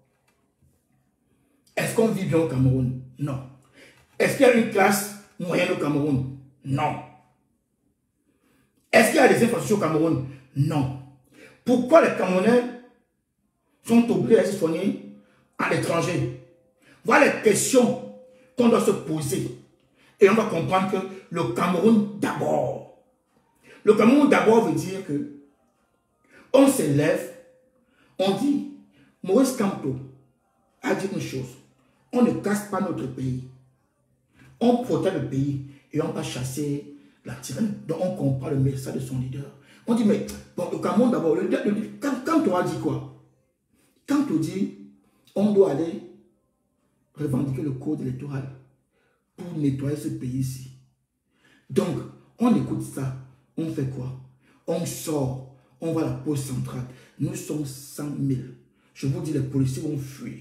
Est-ce qu'on vit bien au Cameroun? Non. Est-ce qu'il y a une classe moyenne au Cameroun? Non. Est-ce qu'il y a des infrastructures au Cameroun? Non. Pourquoi les Camerounais sont obligés à se soigner à l'étranger? Voilà les questions qu'on doit se poser. Et on va comprendre que le Cameroun d'abord. Le Cameroun d'abord veut dire que on s'élève, on dit, Maurice Kamto a dit une chose, on ne casse pas notre pays. On protège le pays et on va chasser la tyrannie. Donc on comprend le message de son leader. On dit, mais bon, le Cameroun d'abord, Kamto a dit quoi? Kamto dit, on doit aller revendiquer le code électoral pour nettoyer ce pays-ci. Donc, on écoute ça, on fait quoi? On sort, on va à la pause centrale. Nous sommes 100 000. Je vous dis, les policiers vont fuir.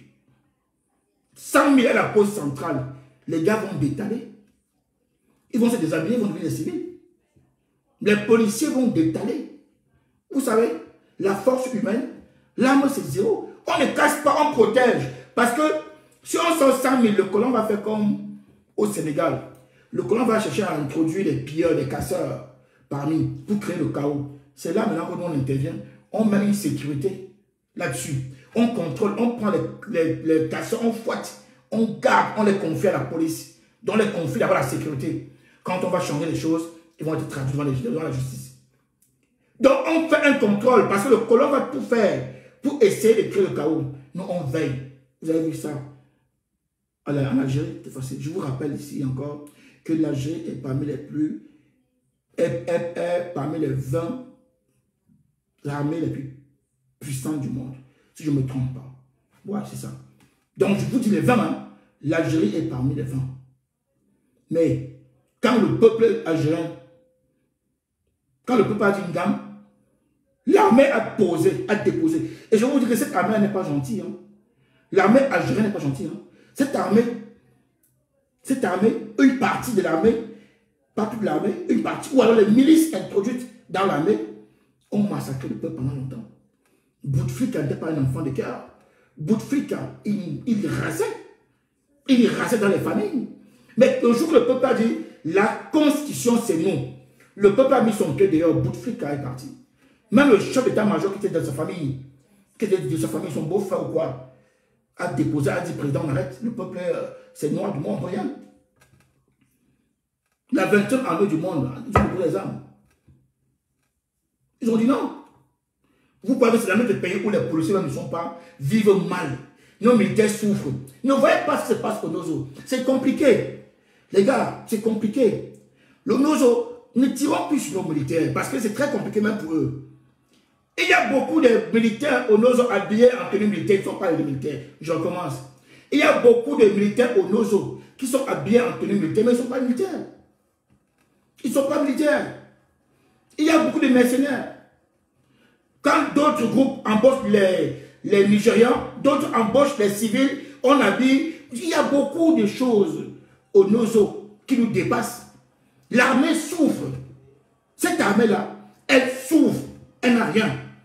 100 000 à la pause centrale. Les gars vont détaler. Ils vont se déshabiller, ils vont devenir des civils. Les policiers vont détaler. Vous savez, la force humaine, l'arme c'est zéro. On ne casse pas, on protège. Parce que si on sort 100 000, le colon va faire comme au Sénégal. Le colon va chercher à introduire des pilleurs, des casseurs parmi pour créer le chaos. C'est là maintenant qu'on intervient. On met une sécurité là-dessus. On contrôle, on prend les casseurs, on fouette, on garde, on les confie à la police. Donc on les confie d'abord à la sécurité. Quand on va changer les choses, ils vont être traduits devant la justice. Donc on fait un contrôle parce que le colon va tout faire pour essayer de créer le chaos. Nous on veille. Vous avez vu ça en Algérie, c'est facile. Je vous rappelle ici encore que l'Algérie est parmi les plus, est parmi les 20 armées les plus puissantes du monde. Si je ne me trompe pas. Ouais, c'est ça. Donc je vous dis les 20, hein, l'Algérie est parmi les 20. Mais quand le peuple algérien, quand le peuple a dit une gamme, l'armée a posé, a déposé. Et je vous dis que cette armée n'est pas gentille. Hein. L'armée algérienne n'est pas gentille. Hein. Cette armée, une partie de l'armée, pas toute l'armée, une partie, ou alors les milices introduites dans l'armée, ont massacré le peuple pendant longtemps. Bouteflika n'était pas un enfant de cœur. Bouteflika, il rasait. Il rasait dans les familles. Mais le jour que le peuple a dit, la constitution c'est nous. Le peuple a mis son pied dehors, Bouteflika est parti. Même le chef d'état-major qui était dans sa famille, son beau-frère ou quoi, a déposé, a dit, président, on arrête. Le peuple, c'est noir du monde, rien. La 20e armée du monde, ils ont pris les armes. Ils ont dit non. Vous croyez que c'est dans notre pays où les policiers ne sont pas, vivent mal. Nos militaires souffrent. Ne voyez pas ce qui se passe au Nozo. C'est compliqué. Les gars, c'est compliqué. Le Nozo, ne tirons plus sur nos militaires parce que c'est très compliqué même pour eux. Il y a beaucoup de militaires au Nozo habillés en tenue militaire, ils ne sont pas les militaires. Je recommence. Il y a beaucoup de militaires au Nozo qui sont habillés en tenue militaire, mais ils ne sont pas militaires. Ils ne sont pas militaires. Il y a beaucoup de mercenaires. Quand d'autres groupes embauchent les Nigérians, d'autres embauchent les civils, on habille. Il y a beaucoup de choses au Nozo qui nous dépassent. L'armée souffre. Cette armée-là, elle souffre. Elle n'a rien.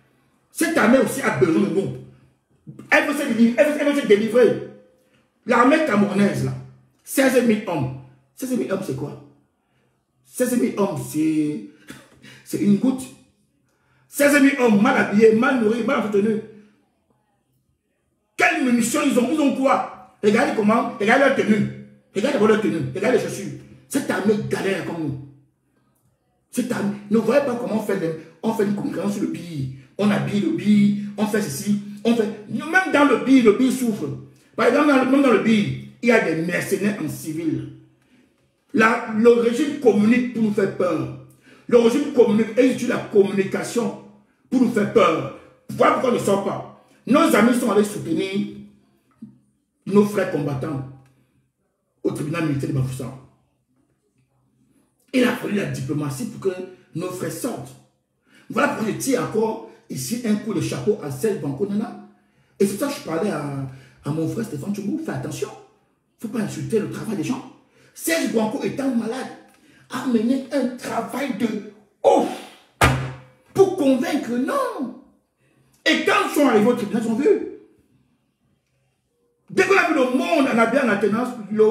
Cette armée aussi a besoin de nous. Elle veut se délivrer. L'armée camerounaise, là, 16 000 hommes. 16 000 hommes, c'est quoi? 16 000 hommes, c'est une goutte. 16 000 hommes mal habillés, mal nourris, mal entretenus. Quelles munitions ils ont? Ils ont quoi? Regardez comment, regardez leur tenue. Regardez leur tenue, regardez les chaussures. Cette armée galère comme nous. Cette armée, ne voyez pas comment on fait une communication sur le billet. On habille le billet, on fait ceci, on fait... Même dans le billet souffre. Par exemple, même dans le billet, il y a des mercenaires en civil. Le régime communique pour nous faire peur. Le régime communique et utilise la communication pour nous faire peur. Voilà pourquoi on ne sort pas. Nos amis sont allés soutenir nos frères combattants au tribunal militaire de Bafoussam. Il a fallu la diplomatie pour que nos frères sortent. Voilà pourquoi je tire encore ici un coup de chapeau à Serge Banco Nana. Et c'est ça que je parlais à mon frère Stéphane Tchoubou. Fais attention. Il ne faut pas insulter le travail des gens. Serge Banco étant malade a mené un travail de ouf pour convaincre non. Et quand ils sont arrivés au tribunal, ils ont vu. Dès qu'on a vu le monde en habillé en alternance,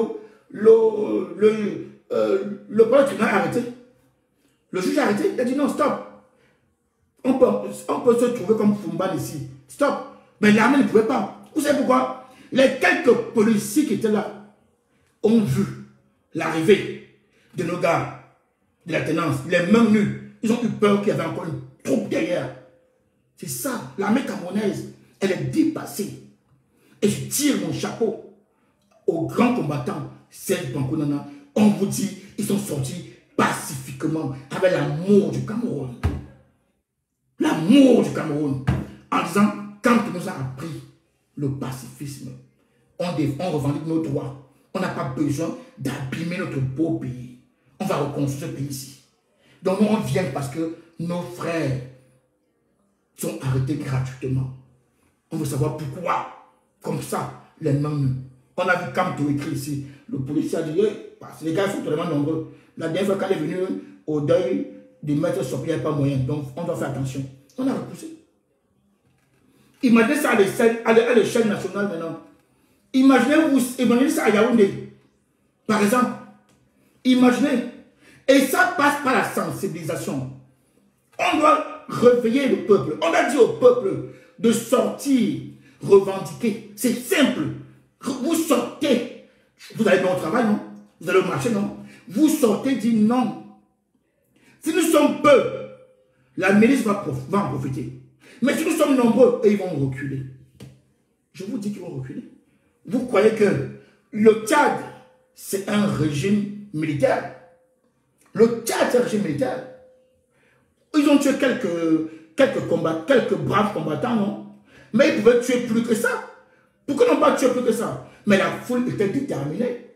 le tribunal a arrêté. Le juge a arrêté. Il a dit non, stop. On peut se trouver comme Fumban ici. Stop. Mais l'armée ne pouvait pas. Vous savez pourquoi? Les quelques policiers qui étaient là ont vu l'arrivée de nos gars de la tenance, les mains nues. Ils ont eu peur qu'il y avait encore une troupe derrière. C'est ça. L'armée camerounaise, elle est dépassée. Et je tire mon chapeau aux grands combattants, Serge Banco Nana. On vous dit, ils sont sortis pacifiquement avec l'amour du Cameroun. L'amour du Cameroun. En disant, quand on nous a appris le pacifisme, on revendique nos droits. On n'a pas besoin d'abîmer notre beau pays. On va reconstruire ce pays ici. Donc nous, on vient parce que nos frères sont arrêtés gratuitement. On veut savoir pourquoi. Comme ça, les mains. On a vu Kamto écrit ici. Le policier a dit, parce que les gars sont tellement nombreux. La dernière fois qu'elle est venue au deuil de maître Sopi, il n'y a pas moyen. Donc on doit faire attention. On a repoussé. Imaginez ça à l'échelle nationale maintenant. Imaginez ça à Yaoundé. Par exemple. Imaginez. Et ça passe par la sensibilisation. On doit réveiller le peuple. On a dit au peuple de sortir, revendiquer. C'est simple. Vous sortez. Vous allez bien au travail, non? Vous allez au marché, non? Vous sortez, dites non. Si nous sommes peu, la milice va en profiter. Mais si nous sommes nombreux, ils vont reculer. Je vous dis qu'ils vont reculer. Vous croyez que le Tchad, c'est un régime militaire? Le Tchad, c'est un régime militaire. Ils ont tué quelques braves combattants, non? Mais ils pouvaient tuer plus que ça. Pourquoi n'ont pas tué plus que ça? Mais la foule était déterminée.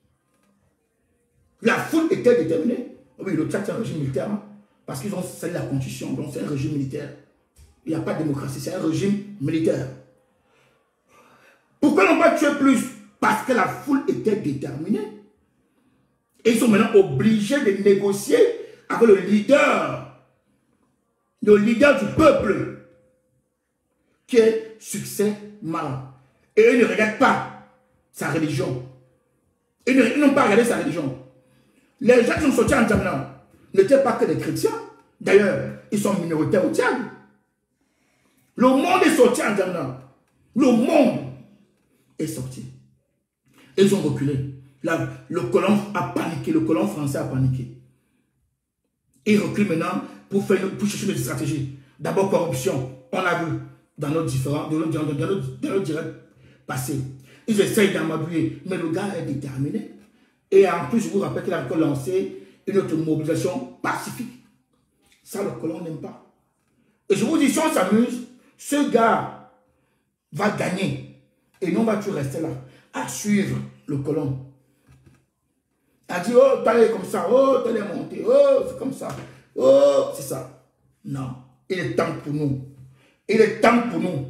La foule était déterminée. Oui, le Tchad, c'est un régime militaire. Hein? Parce qu'ils ont scellé la constitution, donc c'est un régime militaire. Il n'y a pas de démocratie, c'est un régime militaire. Pourquoi n'ont pas tué plus? Parce que la foule était déterminée. Et ils sont maintenant obligés de négocier avec le leader du peuple, qui est Succès Mara. Et ils ne regardent pas sa religion. Ils n'ont pas regardé sa religion. Les gens qui sont sortis en Djamena n'étaient pas que des chrétiens. D'ailleurs, ils sont minoritaires au Tchad. Le monde est sorti en Djamena. Le monde est sorti. Ils ont reculé. Là, le colon a paniqué. Le colon français a paniqué. Ils reculent maintenant pour chercher des stratégies. D'abord, corruption. On a vu dans nos directs passés. Ils essayent d'amadouer. Mais le gars est déterminé. Et en plus, je vous rappelle qu'il a encore lancé une autre mobilisation pacifique. Ça, le colon n'aime pas. Et je vous dis, si on s'amuse, ce gars va gagner. Et nous, on va toujours rester là, à suivre le colon. A dit, oh, t'allais comme ça, oh, t'allais monter, oh, c'est comme ça, oh, c'est ça. Non, il est temps pour nous. Il est temps pour nous.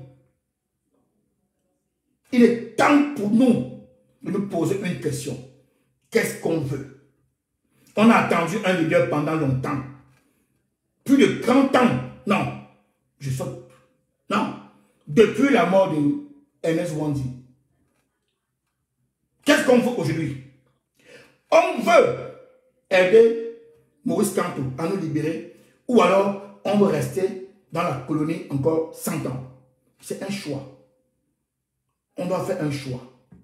Il est temps pour nous de nous poser une question. Qu'est-ce qu'on veut? On a attendu un leader pendant longtemps. Plus de 30 ans. Non, je saute. Non. Depuis la mort de Ernest Wandi. Qu'est-ce qu'on veut aujourd'hui? On veut aider Maurice Kamto à nous libérer ou alors on veut rester dans la colonie encore 100 ans. C'est un choix. On doit faire un choix.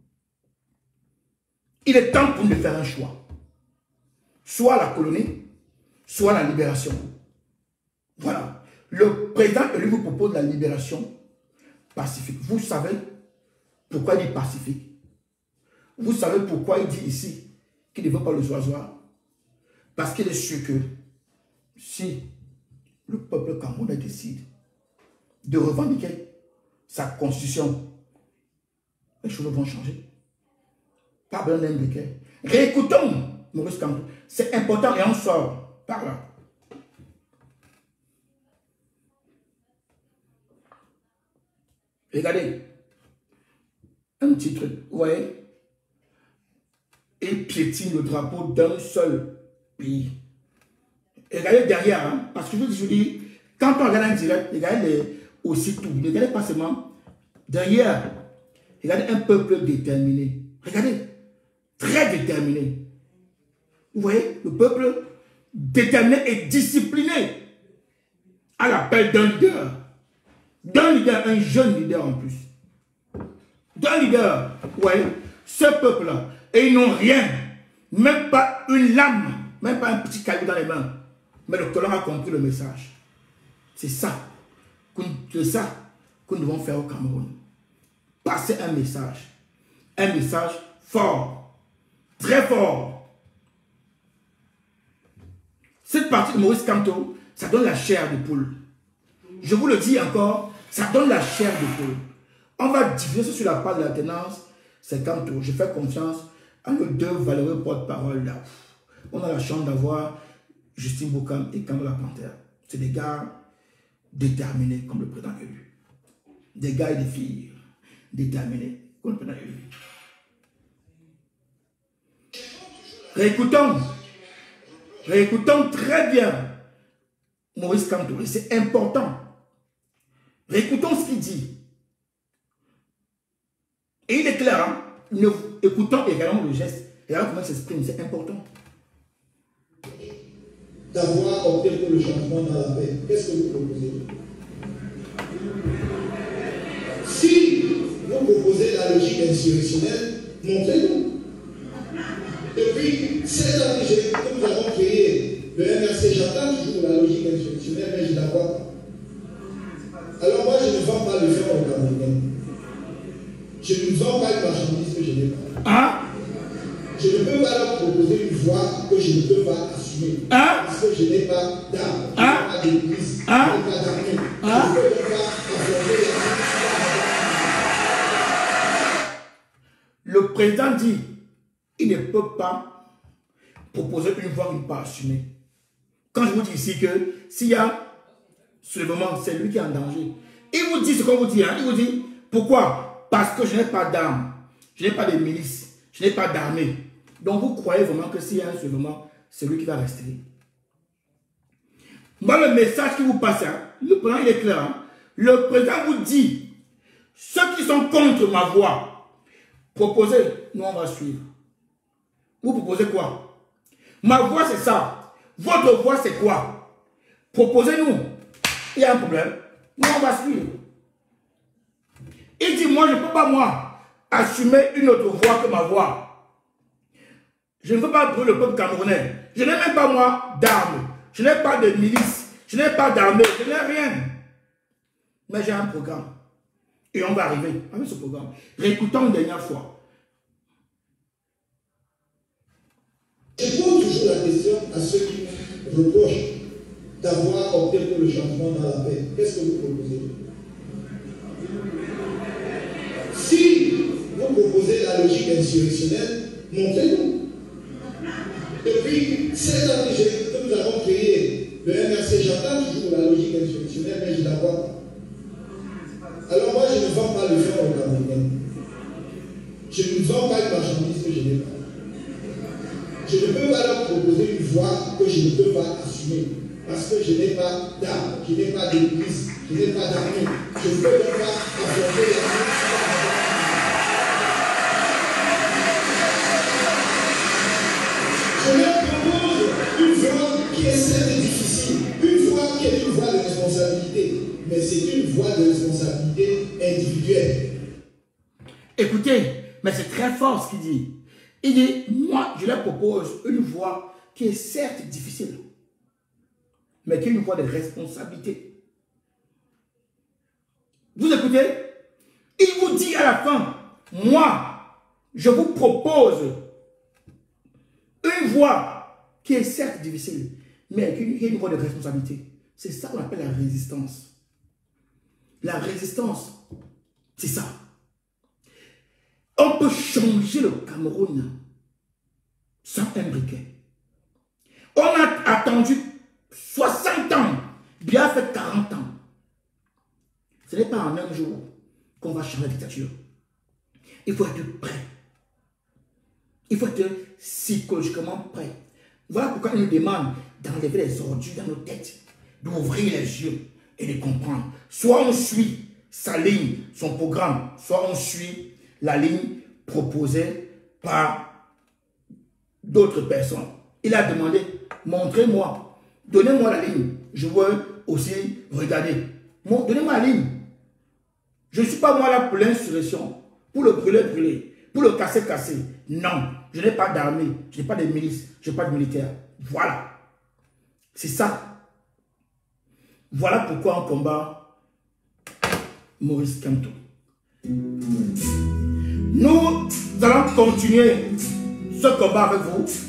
Il est temps pour nous de faire un choix. Soit la colonie, soit la libération. Voilà. Le président élu vous propose la libération pacifique. Vous savez pourquoi il dit pacifique? Vous savez pourquoi il dit ici qu'il ne veut pas le soir? Parce qu'il est sûr que si le peuple camerounais décide de revendiquer sa constitution, les choses vont changer. Pas besoin d'un briquet. Réécoutons Maurice Kamto. C'est important et on sort par là. Regardez. Un petit truc. Vous voyez? Il piétine le drapeau d'un seul pays. Regardez derrière, hein, parce que je vous dis, quand on regarde en direct, regardez aussi tout. Ne regardez pas seulement derrière. Regardez un peuple déterminé. Regardez, très déterminé. Vous voyez, le peuple déterminé et discipliné à l'appel d'un leader. D'un leader, un jeune leader en plus. D'un leader, vous voyez, ce peuple-là. Et ils n'ont rien, même pas une lame, même pas un petit caillou dans les mains. Mais le colon a compris le message. C'est ça que nous devons faire au Cameroun. Passer un message fort, très fort. Cette partie de Maurice Kamto, ça donne la chair de poule. Je vous le dis encore, ça donne la chair de poule. On va diffuser sur la page de l'alternance, c'est Kamto. Je fais confiance à nos deux valeureux porte-parole là. On a la chance d'avoir Justine Bokam et Kamala Panthère. C'est des gars déterminés comme le président élu. Des gars et des filles déterminés comme le président élu. Réécoutons très bien Maurice Kamto. C'est important. Réécoutons ce qu'il dit. Et il est clair, hein? Nous écoutons également le geste. Et alors comment il s'exprime, c'est important. D'avoir opté pour le changement dans la paix. Qu'est-ce que vous proposez? Si vous proposez la logique insurrectionnelle, montrez-nous. Depuis 16 ans que nous avons créé le MRC, j'attends toujours la logique insurrectionnelle, mais je ne la vois pas. Alors moi, je ne vends pas le fer au Camerounais. Je ne vends pas une marchandise que je n'ai pas. Hein? Je ne peux pas leur proposer une voie que je ne peux pas assumer. Hein? Parce que je n'ai pas d'âme, je Hein? n'ai pas d'église, Hein? je n'ai pas d'armée. Hein? Je ne peux pas affronter la... Le président dit il ne peut pas proposer une voie qu'il ne peut pas assumer. Quand je vous dis ici que s'il y a ce moment, c'est lui qui est en danger. Il vous dit ce qu'on vous dit. Hein? Il vous dit pourquoi? Parce que je n'ai pas d'armes, je n'ai pas de milice, je n'ai pas d'armée. Donc vous croyez vraiment que s'il y a un moment, c'est lui qui va rester. Moi, le message qui vous passe, hein, le président il est clair. Hein? Le président vous dit, ceux qui sont contre ma voix, proposez, nous on va suivre. Vous proposez quoi? Ma voix c'est ça. Votre voix c'est quoi? Proposez-nous. Il y a un problème. Nous on va suivre. Il dit, moi je ne peux pas moi assumer une autre voix que ma voix. Je ne veux pas brûler le peuple camerounais. Je n'ai même pas moi d'armes. Je n'ai pas de milice. Je n'ai pas d'armée. Je n'ai rien. Mais j'ai un programme. Et on va arriver avec ce programme. Réécoutons une dernière fois. Je pose toujours la question à ceux qui reprochent d'avoir opté pour le changement dans la paix. Qu'est-ce que vous proposez? Si vous proposez la logique insurrectionnelle, montrez-nous. Depuis 16 ans que nous avons créé le MRC, j'attends toujours la logique insurrectionnelle, mais je ne la vois pas. Alors moi, je ne vends pas le fer au Camerounais. Je ne vends pas une marchandise que je n'ai pas. Je ne peux pas leur proposer une voie que je ne peux pas assumer. parce que je n'ai pas d'armes, je n'ai pas d'église, je n'ai pas d'armée. Je ne peux donc pas affronter la vie. Je leur propose une voie qui est certes difficile, une voie qui est une voie de responsabilité, mais c'est une voie de responsabilité individuelle. Écoutez, mais c'est très fort ce qu'il dit. Il dit, moi, je leur propose une voie qui est certes difficile, mais qui est une voie de responsabilité. Vous écoutez? Il vous dit à la fin, moi, je vous propose une voie qui est certes difficile, mais qui est une voie de responsabilité. C'est ça qu'on appelle la résistance. La résistance, c'est ça. On peut changer le Cameroun sans un briquet. On a attendu 60 ans, bien fait 40 ans. Ce n'est pas en un jour qu'on va changer la dictature. Il faut être prêt. Il faut être psychologiquement prêt. Voilà pourquoi il nous demande d'enlever les ordures dans nos têtes, d'ouvrir les yeux et de comprendre. Soit on suit sa ligne, son programme, soit on suit la ligne proposée par d'autres personnes. Il a demandé, montrez-moi, donnez-moi la ligne. Je veux aussi regarder. Donnez-moi la ligne. Je ne suis pas moi là pour l'insurrection, pour le brûler, pour le casser. Non, je n'ai pas d'armée, je n'ai pas de milice, je n'ai pas de militaire. Voilà. C'est ça. Voilà pourquoi on combat Maurice Kamto. Nous allons continuer ce combat avec vous.